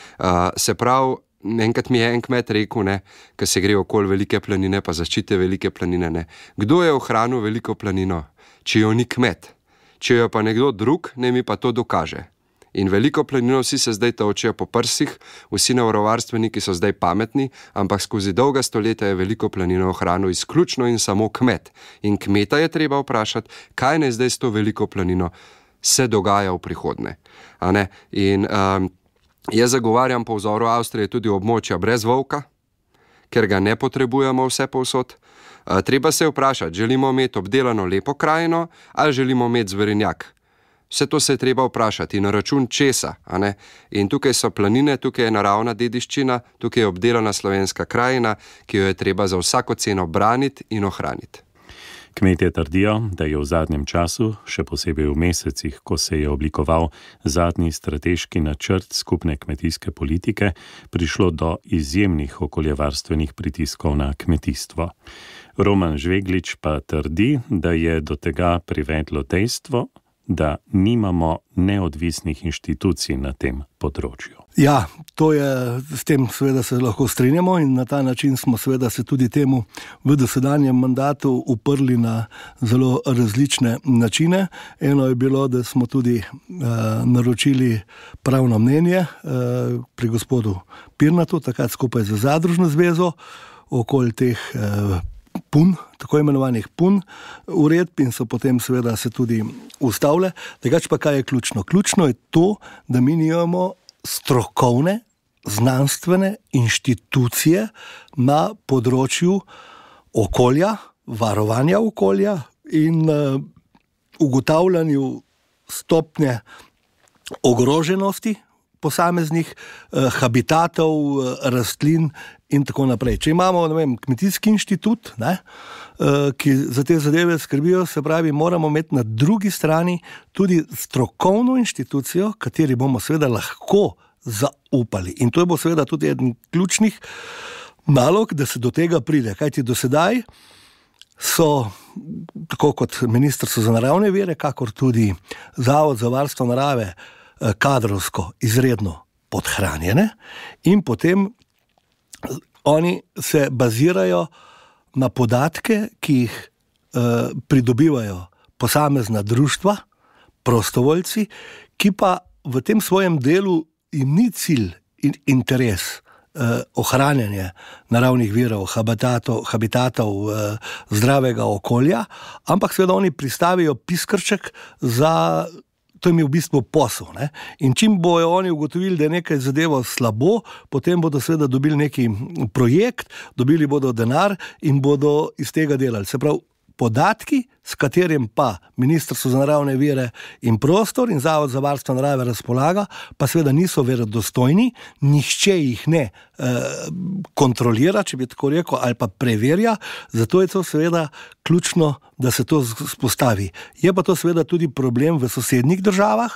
Se pravi, enkrat mi je en kmet rekel, ko se gre okoli velike planine, pa zaščite velike planine, kdo je ohranil veliko planino, če jo ni kmet, če jo pa nekdo drug, ne mi pa to dokaže. In veliko planino vsi se zdaj točijo po prsih, vsi naravovarstveniki so zdaj pametni, ampak skozi dolga stoletja je veliko planino ohranil izključno in samo kmet. In kmeta je treba vprašati, kaj naj zdaj s to veliko planino se dogaja v prihodnje. In jaz zagovarjam po vzoru Avstrije tudi območja brez volka, ker ga ne potrebujemo vse povsod. Treba se vprašati, želimo imeti obdelano lepo krajino ali želimo imeti zverinjak. Vse to se je treba vprašati na račun česa. In tukaj so planine, tukaj je naravna dediščina, tukaj je obdelana slovenska krajina, ki jo je treba za vsako ceno braniti in ohraniti. Kmetje trdijo, da je v zadnjem času, še posebej v mesecih, ko se je oblikoval zadnji strateški načrt skupne kmetijske politike, prišlo do izjemnih okoljevarstvenih pritiskov na kmetijstvo. Roman Žveglič pa trdi, da je do tega privedlo dejstvo, da nimamo neodvisnih inštitucij na tem področju. Ja, to je, s tem seveda se lahko strinjamo in na ta način smo seveda se tudi temu v dosedanjem mandatu uprli na zelo različne načine. Eno je bilo, da smo tudi naročili pravno mnenje pri gospodu Pirnatu, takrat skupaj z Zadružno zvezo, okoli teh PUN, tako imenovanih PUN uredb in so potem seveda se tudi ustavile. Drugače pa kaj je ključno? Ključno je to, da mi nimamo strokovne, znanstvene inštitucije na področju okolja, varovanja okolja in ugotavljanju stopnje ogroženosti posameznih habitatov, rastlin in tako naprej. Če imamo, kmetijski inštitut, ki za te zadeve skrbijo, se pravi, moramo imeti na drugi strani tudi strokovno inštitucijo, kateri bomo seveda lahko zaupali. In to bo seveda tudi eden ključnih nalog, da se do tega pride. Kajti do sedaj so, tako kot Ministrstvo za naravne vire, kakor tudi Zavod za varstvo narave, kadrovsko izredno podhranjene in potem oni se bazirajo na podatke, ki jih pridobivajo posamezna društva, prostovoljci, ki pa v tem svojem delu jim ni cilj in interes ohranjanje naravnih virov, habitatov, zdravega okolja, ampak seveda oni pristavijo piskrček za, to jim je v bistvu posel. In čim bojo oni ugotovili, da je nekaj zadevo slabo, potem bodo seveda dobili neki projekt, dobili bodo denar in bodo iz tega delali. Se pravi, podatki, s katerim pa Ministrstvo za naravne vire in prostor in Zavod za varstvo narave razpolaga, pa seveda niso verodostojni, nihče jih ne kontrolira, če bi tako rekel, ali pa preverja, zato je to seveda ključno, da se to spostavi. Je pa to seveda tudi problem v sosednjih državah,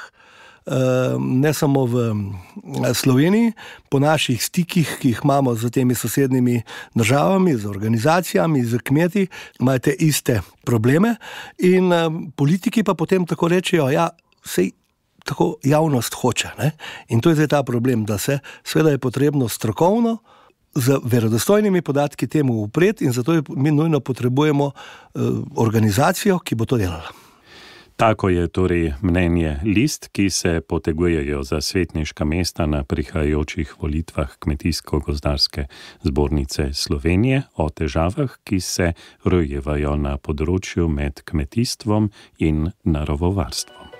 ne samo v Sloveniji, po naših stikih, ki jih imamo z temi sosednjimi državami, z organizacijami, z kmeti, imajo te iste probleme in politiki pa potem tako rečejo, ja, sej tako javnost hoče. In to je zdaj ta problem, da se seveda je potrebno strokovno z verodostojnimi podatki temu upreti in zato mi nujno potrebujemo organizacijo, ki bo to delala. Tako je torej mnenje list, ki se potegujejo za svetniška mesta na prihajajočih volitvah Kmetijsko-gozdarske zbornice Slovenije o težavah, ki se rojevajo na področju med kmetijstvom in naravovarstvom.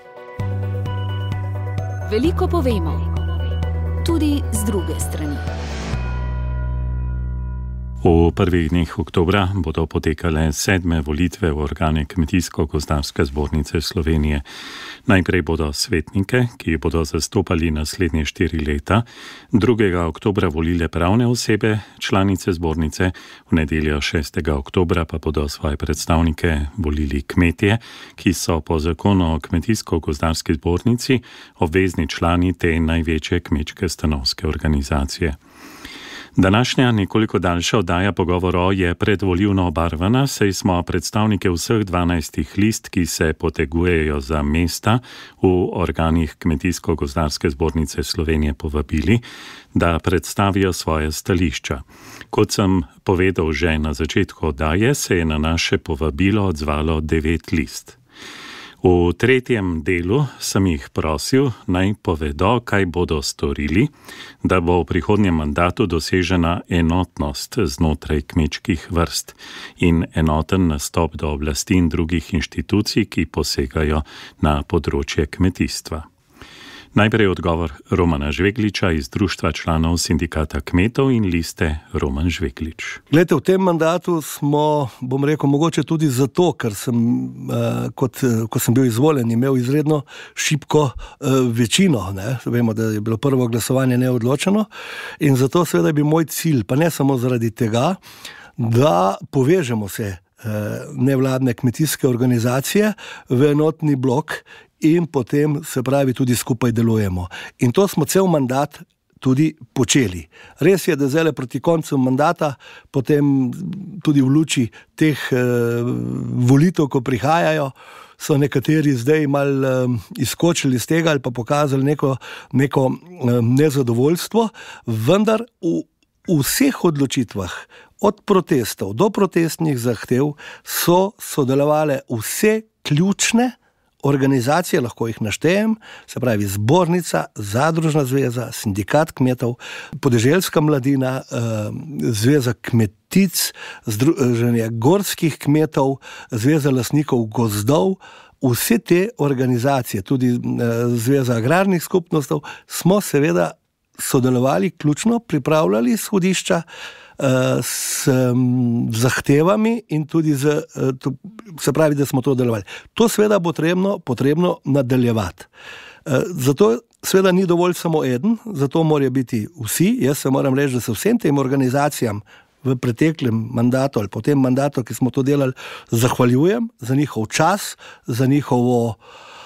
Veliko povemo, tudi z druge strani. V prvih dneh oktobra bodo potekale 7. volitve v organe Kmetijsko-gozdarske zbornice Slovenije. Najprej bodo svetnike, ki bodo zastopali naslednje 4 leta, 2. oktobra volile pravne osebe, članice zbornice, v nedeljo 6. oktobra pa bodo svoje predstavnike volili kmetje, ki so po zakonu o Kmetijsko-gozdarski zbornici obvezni člani te največje kmečke stanovske organizacije. Današnja nekoliko daljša oddaja pogovorov je predvolilno obarvana, saj smo predstavnike vseh 12 list, ki se potegujejo za mesta v organih Kmetijsko-gozdarske zbornice Slovenije povabili, da predstavijo svoje stališča. Kot sem povedal že na začetku oddaje, se je na naše povabilo odzvalo 9 list. V tretjem delu sem jih prosil, naj povedo, kaj bodo storili, da bo v prihodnjem mandatu dosežena enotnost znotraj kmečkih vrst in enoten nastop do oblasti in drugih inštitucij, ki posegajo na področje kmetijstva. Najprej odgovor Romana Žvegliča iz Društva članov Sindikata kmetov in liste Roman Žveglič. Glejte, v tem mandatu smo, bom rekel, mogoče tudi zato, ker sem, ko sem bil izvoljen, imel izredno šibko večino. Vemo, da je bilo prvo glasovanje neodločeno in zato seveda je bil moj cilj, pa ne samo zaradi tega, da povežemo se nevladne kmetijske organizacije v enotni blok in potem, se pravi, tudi skupaj delujemo. In to smo cel mandat tudi počeli. Res je, da zdaj proti koncu mandata, potem tudi v luči teh volitev, ko prihajajo, so nekateri zdaj malo izskočili iz tega ali pa pokazali neko nezadovoljstvo, vendar v vseh odločitvah, od protestov do protestnih zahtev, so sodelovale vse ključne organizacije, lahko jih naštejem, se pravi Zbornica, Zadružna zveza, Sindikat kmetov, Podeželska mladina, Zveza kmetic, Združenje gorskih kmetov, Zveza lastnikov gozdov, vse te organizacije, tudi Zveza agrarnih skupnostov, smo seveda sodelovali ključno, pripravljali izhodišča s zahtevami in tudi se pravi, da smo to delovali. To seveda bo potrebno nadaljevati. Zato seveda ni dovolj samo eden, zato morajo biti vsi. Jaz se moram reči, da se vsem tem organizacijam v preteklem mandatu ali po tem mandatu, ki smo to delali, zahvaljujem za njihov čas, za njihovo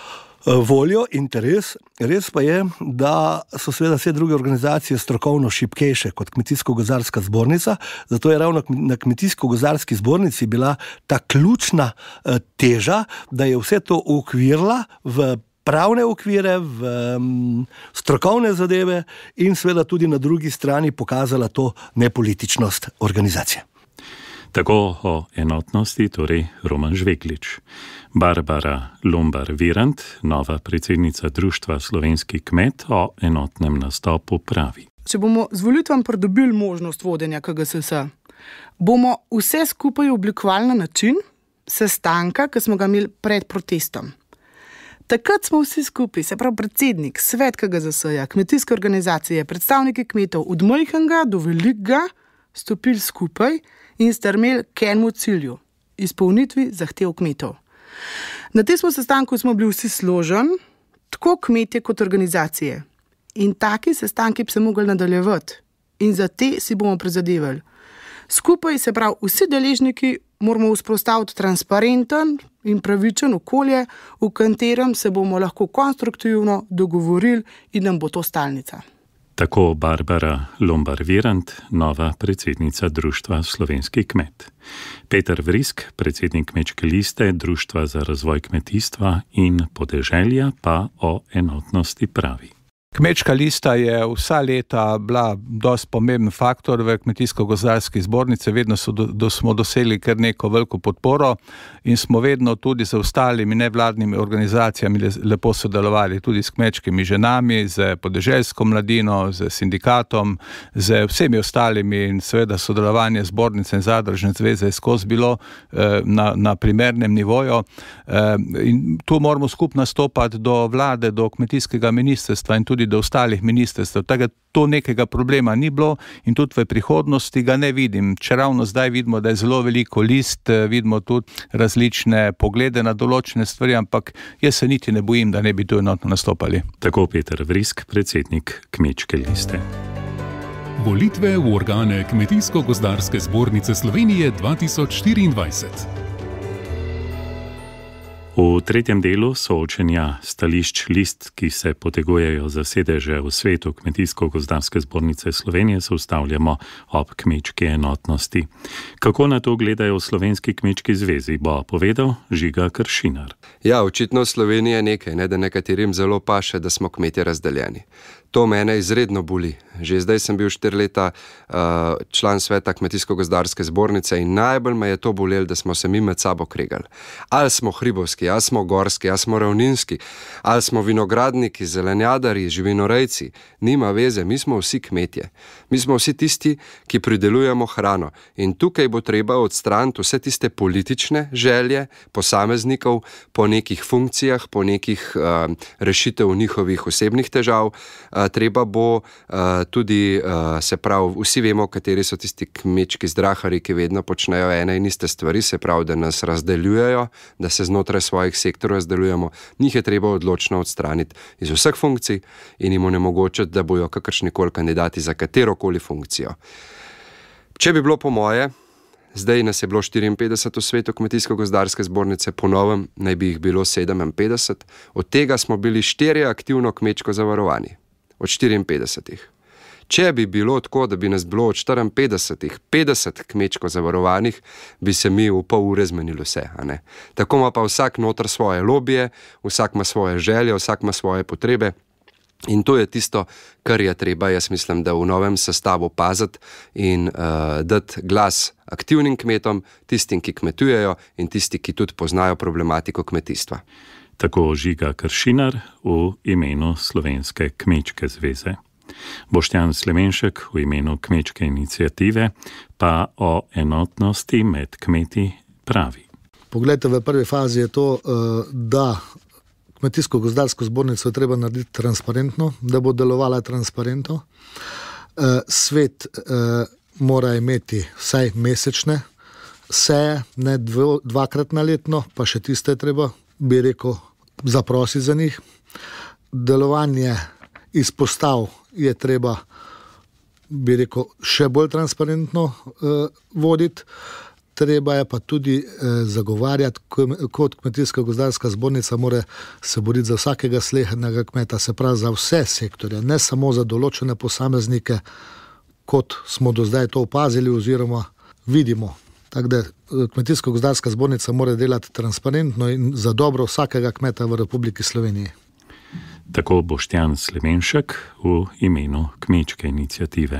voljo, interes. Res pa je, da so seveda vse druge organizacije strokovno šibkejše kot Kmetijsko-gozdarska zbornica, zato je ravno na Kmetijsko-gozdarski zbornici bila ta ključna teža, da je vse to uokvirila v pravne okvire, v strokovne zadeve in seveda tudi na drugi strani pokazala to nepolitičnost organizacije. Tako o enotnosti, torej Roman Žveglič. Barbara Lombar-Virant, nova predsednica Društva Slovenski kmet, o enotnem nastopu pravi. Če bomo z volitvami pridobili možnost vodenja KGSS, bomo vse skupaj oblikovali na način sestanka, ki smo ga imeli pred protestom. Takrat smo vsi skupaj, se pravi predsednik, svet KGSS-ja, kmetijske organizacije, predstavniki kmetov, od majhnega do velikega, stopili skupaj in strmeli k enemu cilju, izpolnitvi zahtev kmetov. Na tem sestanku smo bili vsi složeni, tako kmetje kot organizacije. In taki sestanki bi se mogli nadaljevati. In za te si bomo prizadevali. Skupaj, se pravi, vsi deležniki moramo vzpostaviti transparenten in pravičen okolje, v katerem se bomo lahko konstruktivno dogovorili in nam bo to stalnica. Tako Barbara Lombar-Virant, nova predsednica Društva Slovenski kmet. Peter Vrisk, predsednik Kmečke liste Društva za razvoj kmetijstva in podeželja, pa o enotnosti pravi. Kmečka lista je vsa leta bila dosti pomemben faktor v Kmetijsko-gozdarski zbornici, vedno smo dosegli kar neko veliko podporo in smo vedno tudi z ostalimi nevladnimi organizacijami lepo sodelovali, tudi s kmečkimi ženami, z podeželsko mladino, z sindikatom, z vsemi ostalimi in seveda sodelovanje zbornice in zadružne zveze je skozi bilo na primernem nivoju. In tu moramo skupno stopati do vlade, do kmetijskega ministrstva in tudi do ostalih ministrstv. Tako to nekega problema ni bilo in tudi v prihodnosti ga ne vidim. Če ravno zdaj vidimo, da je zelo veliko list, vidimo tudi različne poglede na določene stvari, ampak jaz se niti ne bojim, da ne bi tu enotno nastopali. Tako Peter Vrisk, predsednik Kmečke liste. Volitve v organe Kmetijsko-gozdarske zbornice Slovenije 2024. V tretjem delu soočenja stališč list, ki se potegujejo za sedeže v svetu Kmetijsko-gozdarske zbornice Slovenije, se ustavljamo ob kmečki enotnosti. Kako na to gledajo v Slovenski kmečki zvezi, bo povedal Žiga Kršinar. Ja, očitno v Sloveniji je nekaj, da nekaterim zelo paše, da smo kmetje razdeljeni. To mene izredno boli. Že zdaj sem bil 4 leta član sveta Kmetijsko-gozdarske zbornice in najbolj me je to bolelo, da smo se mi med sabo kregali. Ali smo hribovski, ali smo gorski, ali smo ravninski, ali smo vinogradniki, zelenjadari, živinorejci. Nima veze, mi smo vsi kmetje. Mi smo vsi tisti, ki pridelujemo hrano. In tukaj bo treba odstraniti vse tiste politične želje posameznikov po nekih funkcijah, po nekih rešitev njihovih osebnih težav. Treba bo tudi, se pravi, vsi vemo, kateri so tisti kmečki zdrahari, ki vedno počnejo ene in iste stvari, se pravi, da nas razdeljujejo, da se znotraj svojih sektorov razdeljujemo. Njih je treba odločno odstraniti iz vseh funkcij in jim onemogočiti, da bojo kakršnikoli kandidati za katerokoli funkcijo. Če bi bilo po moje, zdaj nas je bilo 54 v svetu Kmetijsko-gozdarske zbornice, po novem naj bi jih bilo 57, od tega smo bili 4 aktivno kmečko zavarovani. Od 54. Če bi bilo tako, da bi nas bilo od 54, 50 kmečko zavarovanih, bi se mi v pol ure zmenili vse. Tako ima pa vsak noter svoje lobije, vsak ima svoje želje, vsak ima svoje potrebe in to je tisto, kar je treba, jaz mislim, da v novem sestavu paziti in dati glas aktivnim kmetom, tistim, ki kmetujejo in tisti, ki tudi poznajo problematiko kmetijstva. Tako Žiga Kršinar v imenu Slovenske kmečke zveze. Boštjan Slemenšek v imenu Kmečke iniciative pa o enotnosti med kmeti pravi. Poglejte, v prvi fazi je to, da Kmetijsko-gozdarsko zbornico je treba narediti transparentno, da bo delovala transparentno. Svet mora imeti vsaj mesečne seje, ne 2-krat na letno, pa še tiste treba, bi rekel, zaprositi za njih. delovanje izpostav je treba, bi rekel, še bolj transparentno voditi. Treba je pa tudi zagovarjati, kot Kmetijska gozdarska zbornica mora se boriti za vsakega slehernega kmeta, se pravi za vse sektorje, ne samo za določene posameznike, kot smo do zdaj to opazili oziroma vidimo. Tako da Kmetijska gozdarska zbornica mora delati transparentno in za dobro vsakega kmeta v Republiki Sloveniji. Tako Boštjan Slevenšek v imenu Kmečke iniciative.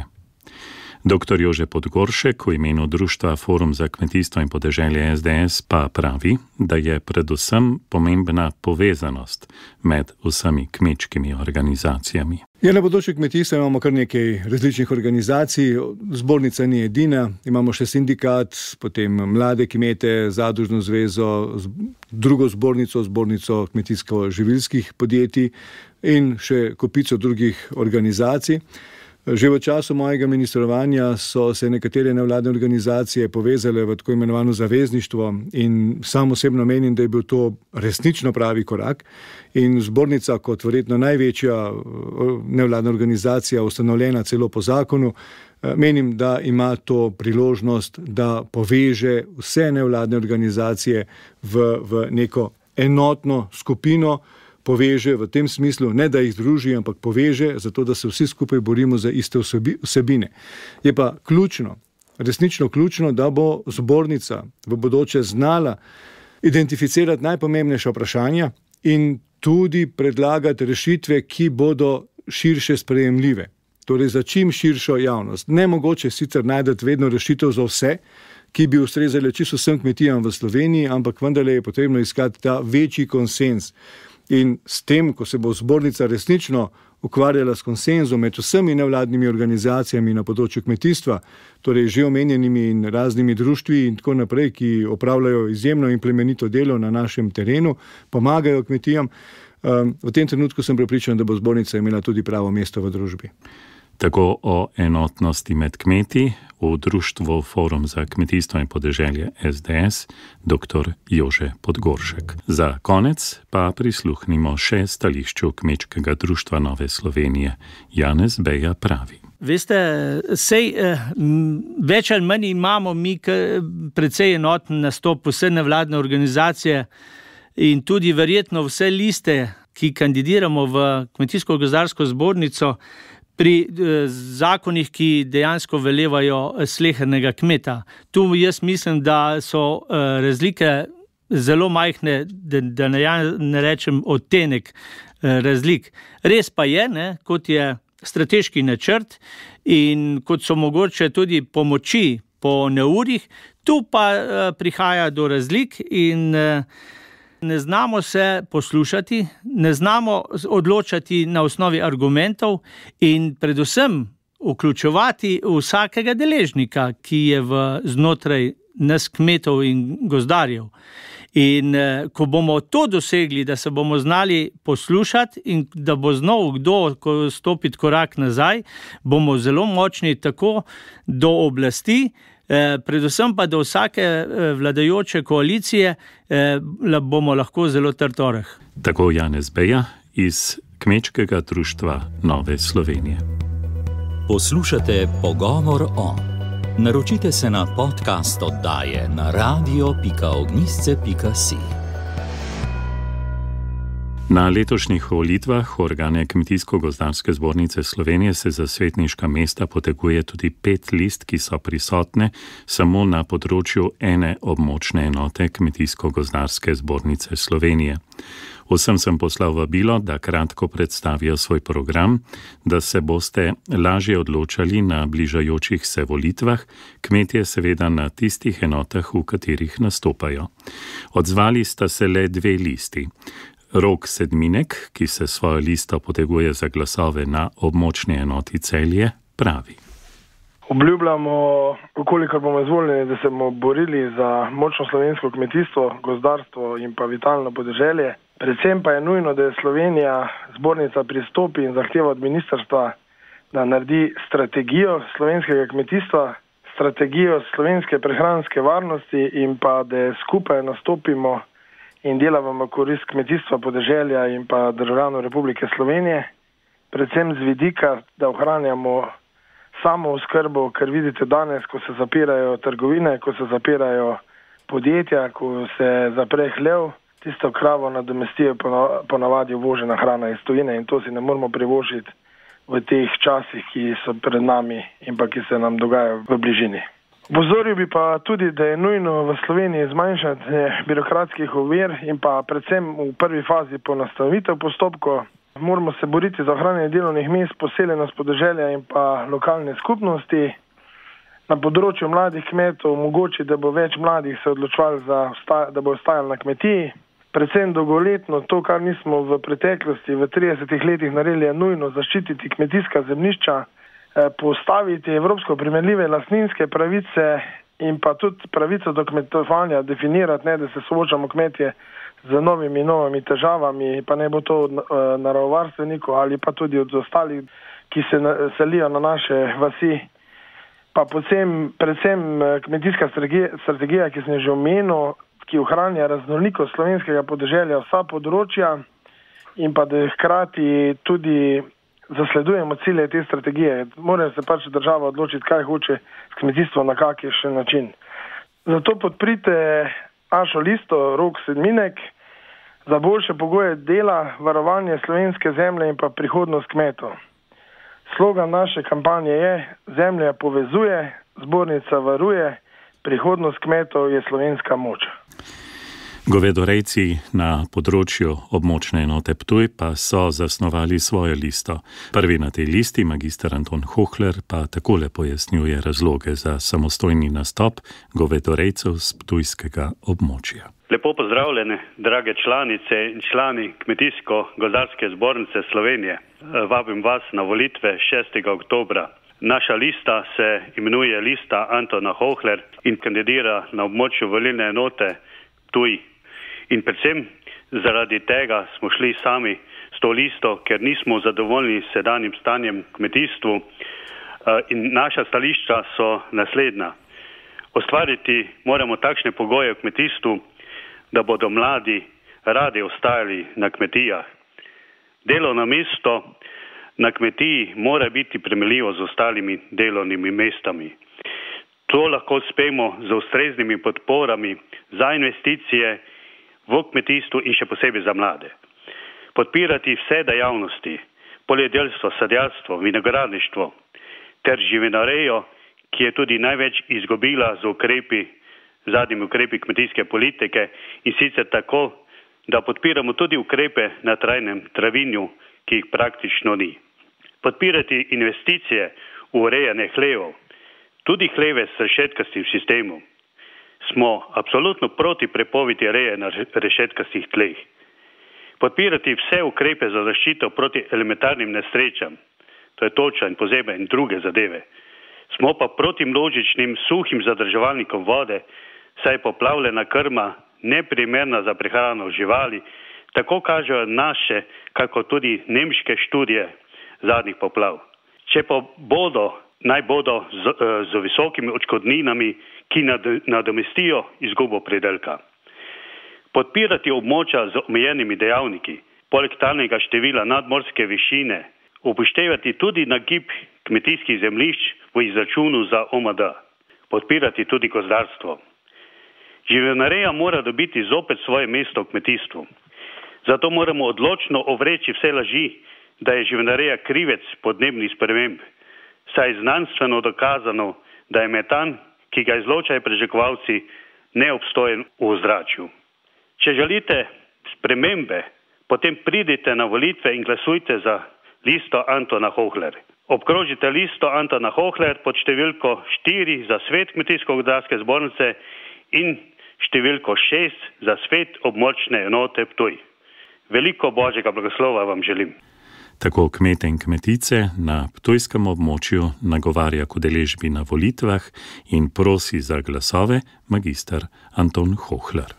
Dr. Jože Podgoršek v imenu Društva Forum za kmetijstvo in podeželje SDS pa pravi, da je predvsem pomembna povezanost med vsemi kmečkimi organizacijami. Na področju kmetijstva imamo kar nekaj različnih organizacij, zbornica ni edina, imamo še sindikat, potem mlade kmete, zadružno zvezo, drugo zbornico, zbornico kmetijsko-živilskih podjetij in še kopico drugih organizacij. Že v času mojega ministrovanja so se nekatere nevladne organizacije povezale v tako imenovano zavezništvo in sam osebno menim, da je bil to resnično pravi korak. In zbornica kot verjetno največja nevladna organizacija, ustanovljena celo po zakonu, menim, da ima to priložnost, da poveže vse nevladne organizacije v neko enotno skupino, poveže v tem smislu, ne da jih združi, ampak poveže, zato da se vsi skupaj borimo za iste vsebine. Je pa ključno, resnično ključno, da bo zbornica v bodoče znala identificirati najpomembnejša vprašanja in tudi predlagati rešitve, ki bodo širše sprejemljive. Torej za čim širšo javnost. Nemogoče sicer najdete vedno rešitev za vse, ki bi ustrezale čisto vsem kmetijam v Sloveniji, ampak vendarle je potrebno iskati ta večji konsens. In s tem, ko se bo zbornica resnično ukvarjala s konsenzom med vsemi nevladnimi organizacijami na področju kmetijstva, torej že omenjenimi in raznimi društvi in tako naprej, ki opravljajo izjemno in plemenito delo na našem terenu, pomagajo kmetijam, v tem trenutku sem prepričan, da bo zbornica imela tudi pravo mesto v družbi. Tako o enotnosti med kmeti v Društvu Forum za kmetijstvo in podeželje SDS dr. Jože Podgoršek. Za konec pa prisluhnimo še stališču Kmečkega društva Nove Slovenije. Janez Beja pravi. Veste, več ali manj imamo mi precej enoten nastop vse nevladne organizacije in tudi verjetno vse liste, ki kandidiramo v Kmetijsko gozdarsko zbornico, pri zakonih, ki dejansko velevajo slehernega kmeta. Tu jaz mislim, da so razlike zelo majhne, da ne rečem odtenek razlik. Res pa je, kot je strateški načrt in kot so mogoče tudi pomoči po neurjih, tu pa prihaja do razlik in ne znamo se poslušati, ne znamo odločati na osnovi argumentov in predvsem vključevati vsakega deležnika, ki je znotraj nas kmetov in gozdarjev. In ko bomo to dosegli, da se bomo znali poslušati in da bo znal kdo stopiti korak nazaj, bomo zelo močni tako do oblasti, predvsem pa do vsake vladajoče koalicije bomo lahko zelo trd oreh. Tako Janez Beja iz Kmečkega društva Nove Slovenije. Poslušate Pogovor o. Naročite se na podcast oddaje na radio.ognisce.si. Na letošnjih volitvah organe Kmetijsko-gozdarske zbornice Slovenije se za svetniška mesta poteguje tudi 5 list, ki so prisotne samo na področju ene območne enote Kmetijsko-gozdarske zbornice Slovenije. Vsem sem poslal vabilo, da kratko predstavijo svoj program, da se boste lažje odločali na bližajočih se volitvah, kmetje seveda na tistih enotah, v katerih nastopajo. Odzvali sta se le 2 listi. Rok Sedminek, ki se svojo listo poteguje za glasove na območni enoti Celje, pravi. Obljubljamo, kolikor bomo izvoljeni, da se bomo borili za močno slovensko kmetijstvo, gozdarstvo in pa vitalno podeželje. Predvsem pa je nujno, da je Slovenija zbornica pristopi in zahteva od ministrstva, da naredi strategijo slovenskega kmetijstva, strategijo slovenske prehranske varnosti in pa da skupaj nastopimo in delamo v korist kmetijstva, podeželja in pa državljanov Republike Slovenije, predvsem z vidika, da ohranjamo samo oskrbo, ker vidite danes, ko se zapirajo trgovine, ko se zapirajo podjetja, ko se zapre hlev, tisto kravo nadomestijo ponavadi uvožena hrana iz tujine in to si ne moramo privoščiti v teh časih, ki so pred nami in pa ki se nam dogajajo v bližini. Opozoril bi pa tudi, da je nujno v Sloveniji zmanjšati birokratskih ovir in pa predvsem v prvi fazi poenostavitev postopkov. Moramo se boriti za ohranjanje delovnih mest, poseljenost podeželja in pa lokalne skupnosti. Na področju mladih kmetov omogoči, da bo več mladih se odločvali, da bo ostajali na kmetiji. Predvsem dolgoletno to, kar nismo v preteklosti v 30 letih naredili, je nujno zaščititi kmetijska zemljišča, postaviti evropsko primerljive lastninske pravice in pa tudi pravico do kmetovanja definirati, ne da se soočamo kmetje z novimi težavami, pa ne bo to od naravovarstvenikov ali pa tudi od ostalih, ki se selijo na naše vasi. Pa predvsem kmetijska strategija, ki sem jo že omenil, ki ohranja raznolikost slovenskega podeželja, vsa področja in pa da hkrati tudi zasledujemo cilje te strategije. Mora se pač država odločiti, kaj hoče s kmetijstvom, na kakšen način. Zato podprite našo listo Rok Sedminek za boljše pogoje dela, varovanje slovenske zemlje in pa prihodnost kmetov. Slogan naše kampanje je: zemlja povezuje, zbornica varuje, prihodnost kmetov je slovenska moč. Govedorejci na področju območne enote Ptuj pa so zasnovali svojo listo. Prvi na tej listi, magister Anton Hohler, pa takole pojasnjuje razloge za samostojni nastop govedorejcev z ptujskega območja. Lepo pozdravljene, drage članice in člani Kmetijsko-gozdarske zbornice Slovenije. Vabim vas na volitve 6. oktobra. Naša lista se imenuje Lista Antona Hohler in kandidira na območju volilne enote Ptuj. In predvsem zaradi tega smo šli sami s to listo, ker nismo zadovoljni s sedanjim stanjem kmetijstvu in naša stališča so naslednja. Ustvariti moramo takšne pogoje v kmetijstvu, da bodo mladi radi ostajali na kmetijah. Delovno mesto na kmetiji mora biti primerljivo z ostalimi delovnimi mestami. To lahko uspemo z ustreznimi podporami za investicije v kmetijstvu in še posebej za mlade. Podpirati vse dejavnosti, poljedelstvo, sadjarstvo, vinogradništvo ter živinorejo, ki je tudi največ izgubila z zadnjimi ukrepi kmetijske politike, in sicer tako, da podpiramo tudi ukrepe na trajnem travinju, ki jih praktično ni. Podpirati investicije v urejanje hlevov, tudi hleve s rešetkastim sistemom. Smo absolutno proti prepovedi reje na rešetkastih tleh. Podpirati vse ukrepe za zaščito proti elementarnim nesrečam, to je toča in pozebe in druge zadeve. Smo pa proti množičnim suhim zadrževalnikom vode, saj je poplavljena krma neprimerna za prehrano živali, tako kažejo naše, kako tudi nemške študije zadnjih poplav. Če pa naj bodo z visokimi odškodninami, ki nadomestijo izgubo pridelka. Podpirati območja z omejenimi dejavniki, poleg talnega števila nadmorske višine, upoštevati tudi nagib kmetijskih zemljišč v izračunu za OMD. Podpirati tudi gozdarstvo. Živinoreja mora dobiti zopet svoje mesto v kmetijstvu. Zato moramo odločno ovreči vse laži, da je živinoreja krivec podnebnih sprememb, saj je znanstveno dokazano, da je metan, ki ga izločajo prežekovalci, neobstojen v ozračju. Če želite spremembe, potem pridite na volitve in glasujte za listo Antona Hohler. Obkrožite listo Antona Hohler pod številko 4 za svet Kmetijsko-gozdarske zbornice in številko 6 za svet območne enote Ptuj. Veliko božjega blagoslova vam želim. Tako kmete in kmetice na ptujskem območju nagovarja k udeležbi na volitvah in prosi za glasove magister Anton Hohler.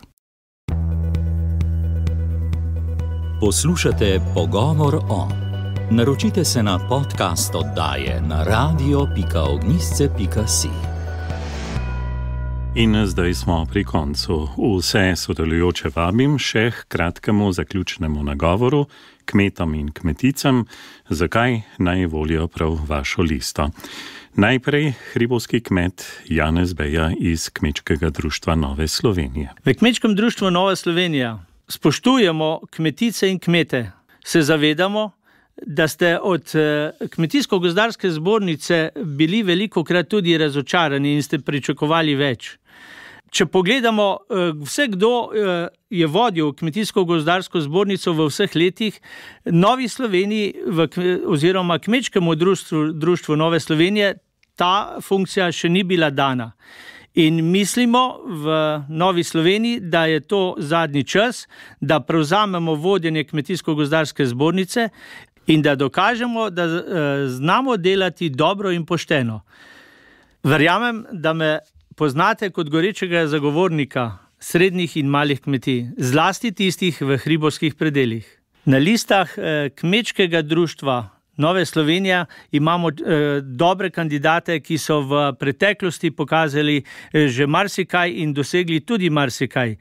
Poslušate Pogovor o. Naročite se na podcast oddaje na radio.ognisce.si. In zdaj smo pri koncu. Vse sodelujoče vabim še k kratkemu zaključnemu nagovoru kmetom in kmeticam, zakaj naj volijo prav vašo listo. Najprej hribovski kmet Janez Beja iz Kmečkega društva Nove Slovenije. V Kmečkem društvu Nova Slovenija spoštujemo kmetice in kmete. Se zavedamo, da ste od Kmetijsko-gozdarske zbornice bili velikokrat tudi razočarani in ste pričakovali več. Če pogledamo, vsakdo je vodil Kmetijsko-gozdarsko zbornico v vseh letih, Novi Sloveniji oziroma Kmečkemu društvu Nove Slovenije ta funkcija še ni bila dana. In mislimo v Novi Sloveniji, da je to zadnji čas, da prevzamemo vodenje Kmetijsko-gozdarske zbornice in da dokažemo, da znamo delati dobro in pošteno. Verjamem, da me poznate kot gorečega zagovornika srednjih in malih kmetij, zlasti tistih v hribovskih predelih. Na listah Kmečkega društva Nove Slovenije imamo dobre kandidate, ki so v preteklosti pokazali že marsikaj in dosegli tudi marsikaj.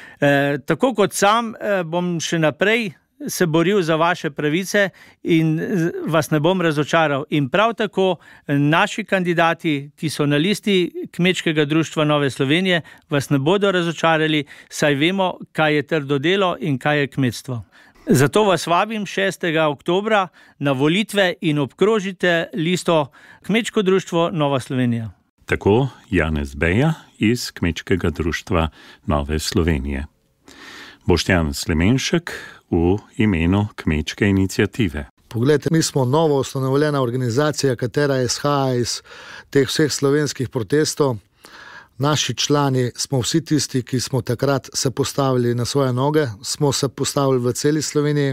Tako kot sam bom še naprej se boril za vaše pravice in vas ne bom razočaral. In prav tako naši kandidati, ki so na listi Kmečkega društva Nove Slovenije, vas ne bodo razočarali, saj vemo, kaj je trdo delo in kaj je kmetstvo. Zato vas vabim 6. oktobra na volitve in obkrožite listo Kmečko društvo Nova Slovenija. Tako Janez Beja iz Kmečkega društva Nove Slovenije. Boštjan Slemenšek v imenu Kmečke iniciative. Poglejte, mi smo novo ustanovljena organizacija, katera izhaja iz teh vseh slovenskih protestov. Naši člani smo vsi tisti, ki smo takrat se postavili na svoje noge, smo se postavili v celi Sloveniji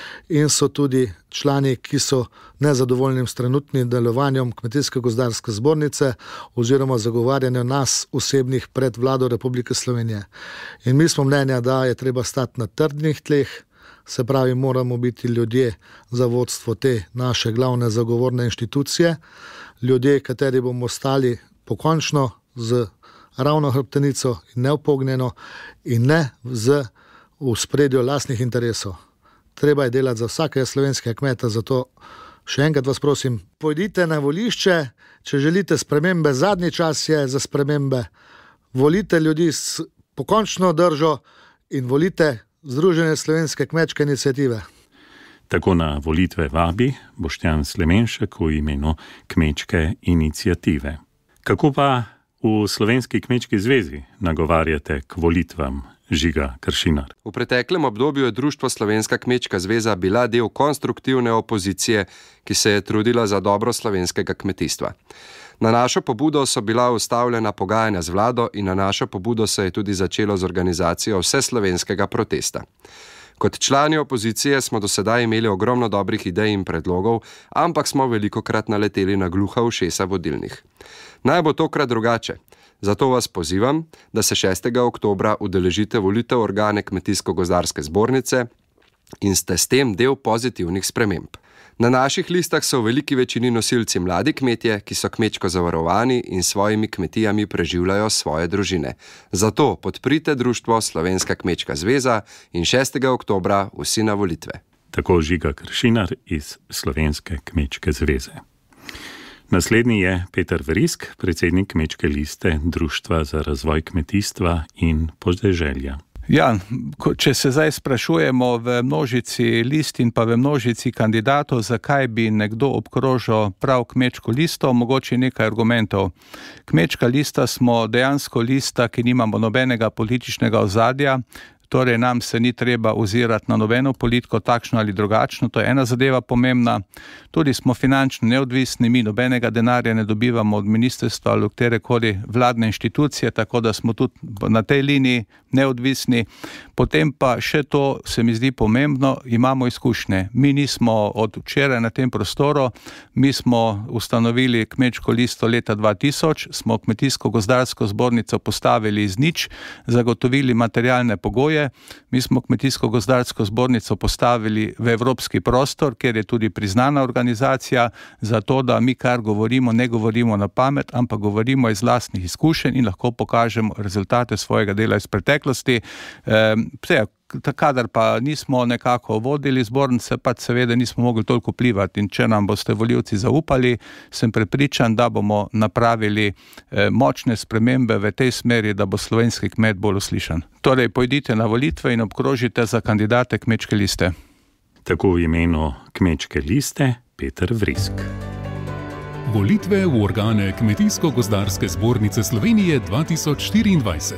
in so tudi člani, ki so nezadovoljni s trenutnim delovanjem Kmetijsko-gozdarske zbornice oziroma zagovarjanju nas osebnih pred vlado Republike Slovenije. In mi smo mnenja, da je treba stati na trdnih tleh, se pravi, moramo biti ljudje za vodstvo te naše glavne zagovorne inštitucije, ljudje, kateri bomo stali pokončno z ravno hrbtenico in neupognjeno in ne v spredju lastnih interesov. Treba je delati za vsakega slovenskega kmeta, zato še enkrat vas prosim, pojdite na volišče, če želite spremembe, zadnji čas je za spremembe, volite ljudi s pokončno držo in volite Združenje slovenske kmečke iniciative. Tako na volitve vabi Boštjan Slemenšek v imenu Kmečke iniciative. Kako pa v Slovenski kmečki zvezi nagovarjate k volitvam, Žiga Kršinar? V preteklem obdobju je Društvo Slovenska kmečka zveza bila del konstruktivne opozicije, ki se je trudila za dobro slovenskega kmetijstva. Na našo pobudo so bila ustavljena pogajanja z vlado in na našo pobudo se je tudi začelo z organizacijo vseslovenskega protesta. Kot člani opozicije smo do sedaj imeli ogromno dobrih idej in predlogov, ampak smo velikokrat naleteli na gluha ušesa vodilnih. Naj bo tokrat drugače. Zato vas pozivam, da se 6. oktobra udeležite volitev organe Kmetijsko-gozdarske zbornice in ste s tem del pozitivnih sprememb. Na naših listah so v veliki večini nosilci mladi kmetje, ki so kmečko zavarovani in svojimi kmetijami preživljajo svoje družine. Zato podprite Društvo Slovenska kmečka zveza in 6. oktobra vsi na volitve. Tako Žiga Kršinar iz Slovenske kmečke zveze. Naslednji je Peter Verisk, predsednik Kmečke liste Društva za razvoj kmetijstva in podeželja. Ja, če se zdaj sprašujemo v množici list in pa v množici kandidatov, zakaj bi nekdo obkrožil prav kmečko listo, mogoče nekaj argumentov. Kmečka lista smo dejansko lista, ki nimamo nobenega političnega ozadja, torej nam se ni treba ozirati na nobeno politiko, takšno ali drugačno, to je ena zadeva pomembna. Tudi smo finančno neodvisni, mi nobenega denarja ne dobivamo od ministrstva ali katerekoli vladne inštitucije, tako da smo tudi na tej liniji neodvisni. Potem pa še to se mi zdi pomembno, imamo izkušnje. Mi nismo od včeraj na tem prostoru, mi smo ustanovili kmečko listo leta 2000, smo Kmetijsko-gozdarsko zbornico postavili iz nič, zagotovili materialne pogoje je. Mi smo Kmetijsko-gozdarsko zbornico postavili v evropski prostor, kjer je tudi priznana organizacija, zato da mi kar govorimo, ne govorimo na pamet, ampak govorimo iz lastnih izkušenj in lahko pokažemo rezultate svojega dela iz preteklosti. Kadar pa nismo nekako vodili zbornice, pa seveda nismo mogli toliko vplivati, in če nam boste volivci zaupali, sem prepričan, da bomo napravili močne spremembe v tej smeri, da bo slovenski kmet bolj uslišan. Torej, pojdite na volitve in obkrožite za kandidate kmečke liste. Tako v imenu kmečke liste Peter Vrisk. Volitve v organe Kmetijsko-gozdarske zbornice Slovenije 2024.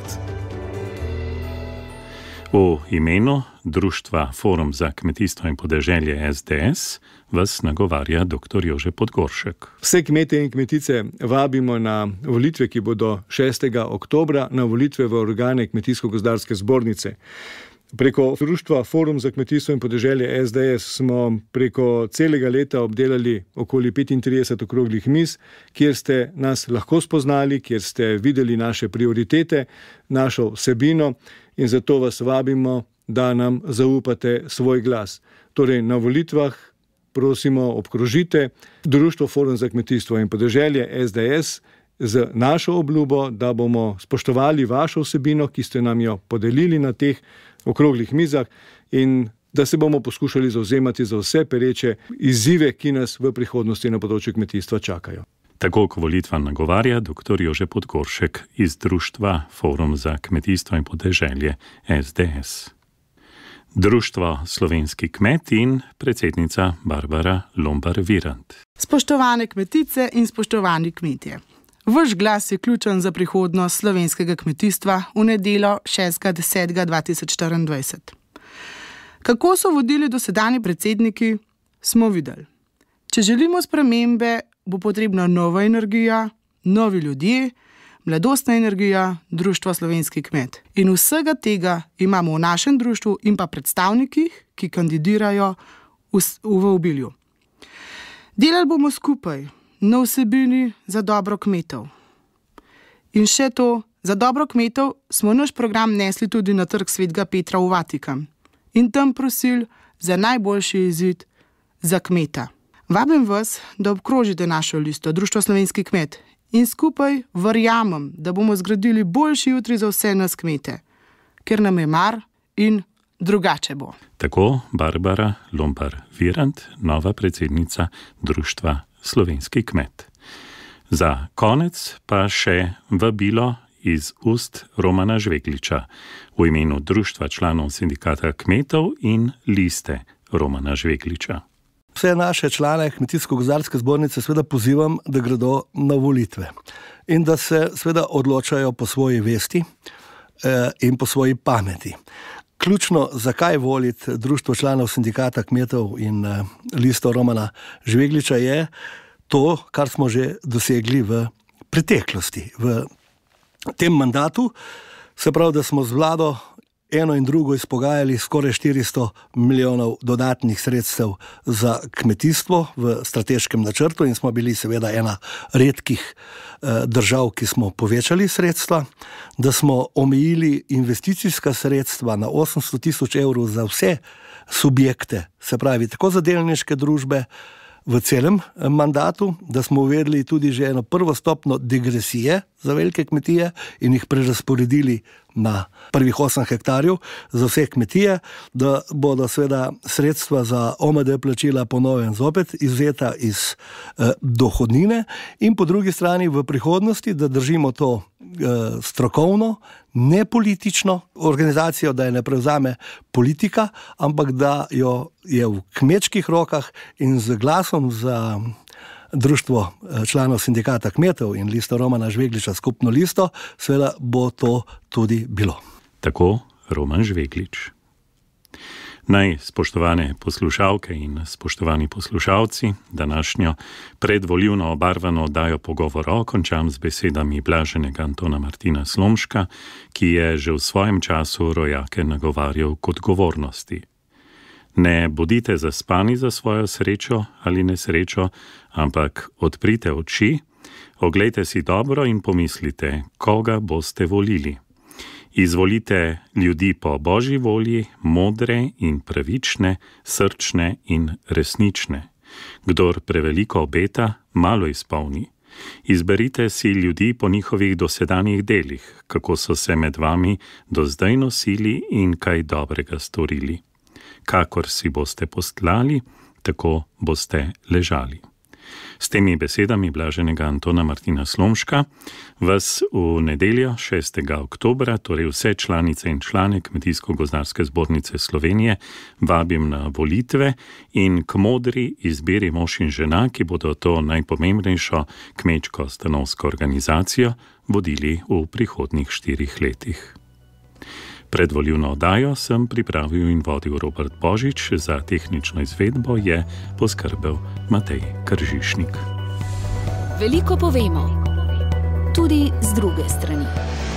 V imenu Društva Forum za kmetijstvo in podeželje SDS vas nagovarja dr. Jože Podgoršek. Vse kmete in kmetice vabimo na volitve, ki bodo 6. oktobra, na volitve v organe Kmetijsko-gozdarske zbornice. Preko Društva Forum za kmetijstvo in podeželje SDS smo preko celega leta obdelali okoli 35 okroglih miz, kjer ste nas lahko spoznali, kjer ste videli naše prioritete, našo vsebino, in zato vas vabimo, da nam zaupate svoj glas. Torej, na volitvah prosimo, obkrožite Društvo Forum za kmetijstvo in podeželje SDS z našo obljubo, da bomo spoštovali vašo vsebino, ki ste nam jo podelili na teh okroglih mizah, in da se bomo poskušali zavzemati za vse pereče izzive, ki nas v prihodnosti na področju kmetijstva čakajo. Tako k volitvam nagovarja dr. Jože Podgoršek iz Društva Forum za kmetijstvo in podeželje SDS. Društvo Slovenski kmet in predsednica Barbara Lombar-Virant. Spoštovane kmetice in spoštovani kmetje. Vaš glas je ključen za prihodnost slovenskega kmetijstva v nedeljo 6.10.2024. Kako so vodili dosedanji predsedniki, smo videli. Če želimo spremembe, bo potrebna nova energija, novi ljudje, mladostna energija, Društvo Slovenski kmet. In vsega tega imamo v našem društvu in pa predstavnikih, ki kandidirajo v obilju. Delali bomo skupaj na vsebini za dobro kmetov. In še to, za dobro kmetov smo naš program nesli tudi na trg Svetega Petra v Vatikan in tam prosili za najboljši izid za kmeta. Vabim vas, da obkrožite našo listo Društvo Slovenski kmet in skupaj verjamem, da bomo zgradili boljši jutri za vse nas kmete, ker nam je mar in drugače bo. Tako Barbara Lombar-Virant, nova predsednica Društva Slovenski kmet. Za konec pa še vabilo iz ust Romana Žvegliča v imenu Društva članov sindikata kmetov in liste Romana Žvegliča. Vse naše člane Kmetijsko-gozdarske zbornice seveda pozivam, da gredo na volitve in da se seveda odločajo po svoji vesti in po svoji pameti. Ključno, zakaj voliti Društvo članov sindikata kmetov in listo Romana Žvegliča, je to, kar smo že dosegli v preteklosti. V tem mandatu, se pravi, da smo z vlado eno in drugo izpogajali skoraj 400 milijonov dodatnih sredstev za kmetijstvo v strateškem načrtu in smo bili seveda ena redkih držav, ki smo povečali sredstva, da smo omejili investicijska sredstva na 800 tisoč evrov za vse subjekte, se pravi tako za delniške družbe v celem mandatu, da smo uvedli tudi že eno prvo stopnjo degresije za velike kmetije in jih prerasporedili na prvih 8 hektarjev za vse kmetije, da bodo seveda sredstva za OMD plačila ponovno zopet izvzeta iz dohodnine in po drugi strani v prihodnosti, da držimo to strokovno, ne politično organizacijo, da je ne prevzame politika, ampak da jo je v kmečkih rokah in z glasom za Društvo članov sindikata kmetov in listo Romana Žvegliča skupno listo, seveda bo to tudi bilo. Tako Roman Žveglič. Naj, spoštovane poslušalke in spoštovani poslušalci, današnjo predvolilno obarvano oddajo Pogovor končam z besedami blaženega Antona Martina Slomška, ki je že v svojem času rojake nagovarjal k odgovornosti. Ne bodite zaspani za svojo srečo ali nesrečo, ampak odprite oči, oglejte si dobro in pomislite, koga boste volili. Izvolite ljudi po božji volji, modre in pravične, srčne in resnične. Kdor preveliko obeta, malo izpolni. Izberite si ljudi po njihovih dosedanjih delih, kako so se med vami do zdaj nosili in kaj dobrega storili. Kakor si boste postlali, tako boste ležali. S temi besedami blaženega Antona Martina Slomška vas v nedeljo 6. oktobra, torej vse članice in člane Kmetijsko-gozdarske zbornice Slovenije, vabim na volitve in k modri izbiri mož in žena, ki bodo to najpomembnejšo kmečko-stanovsko organizacijo vodili v prihodnjih 4 letih. Predvolilno oddajo sem pripravil in vodil Robert Božič, za tehnično izvedbo je poskrbel Matej Kržišnik. Veliko povemo, tudi z druge strani.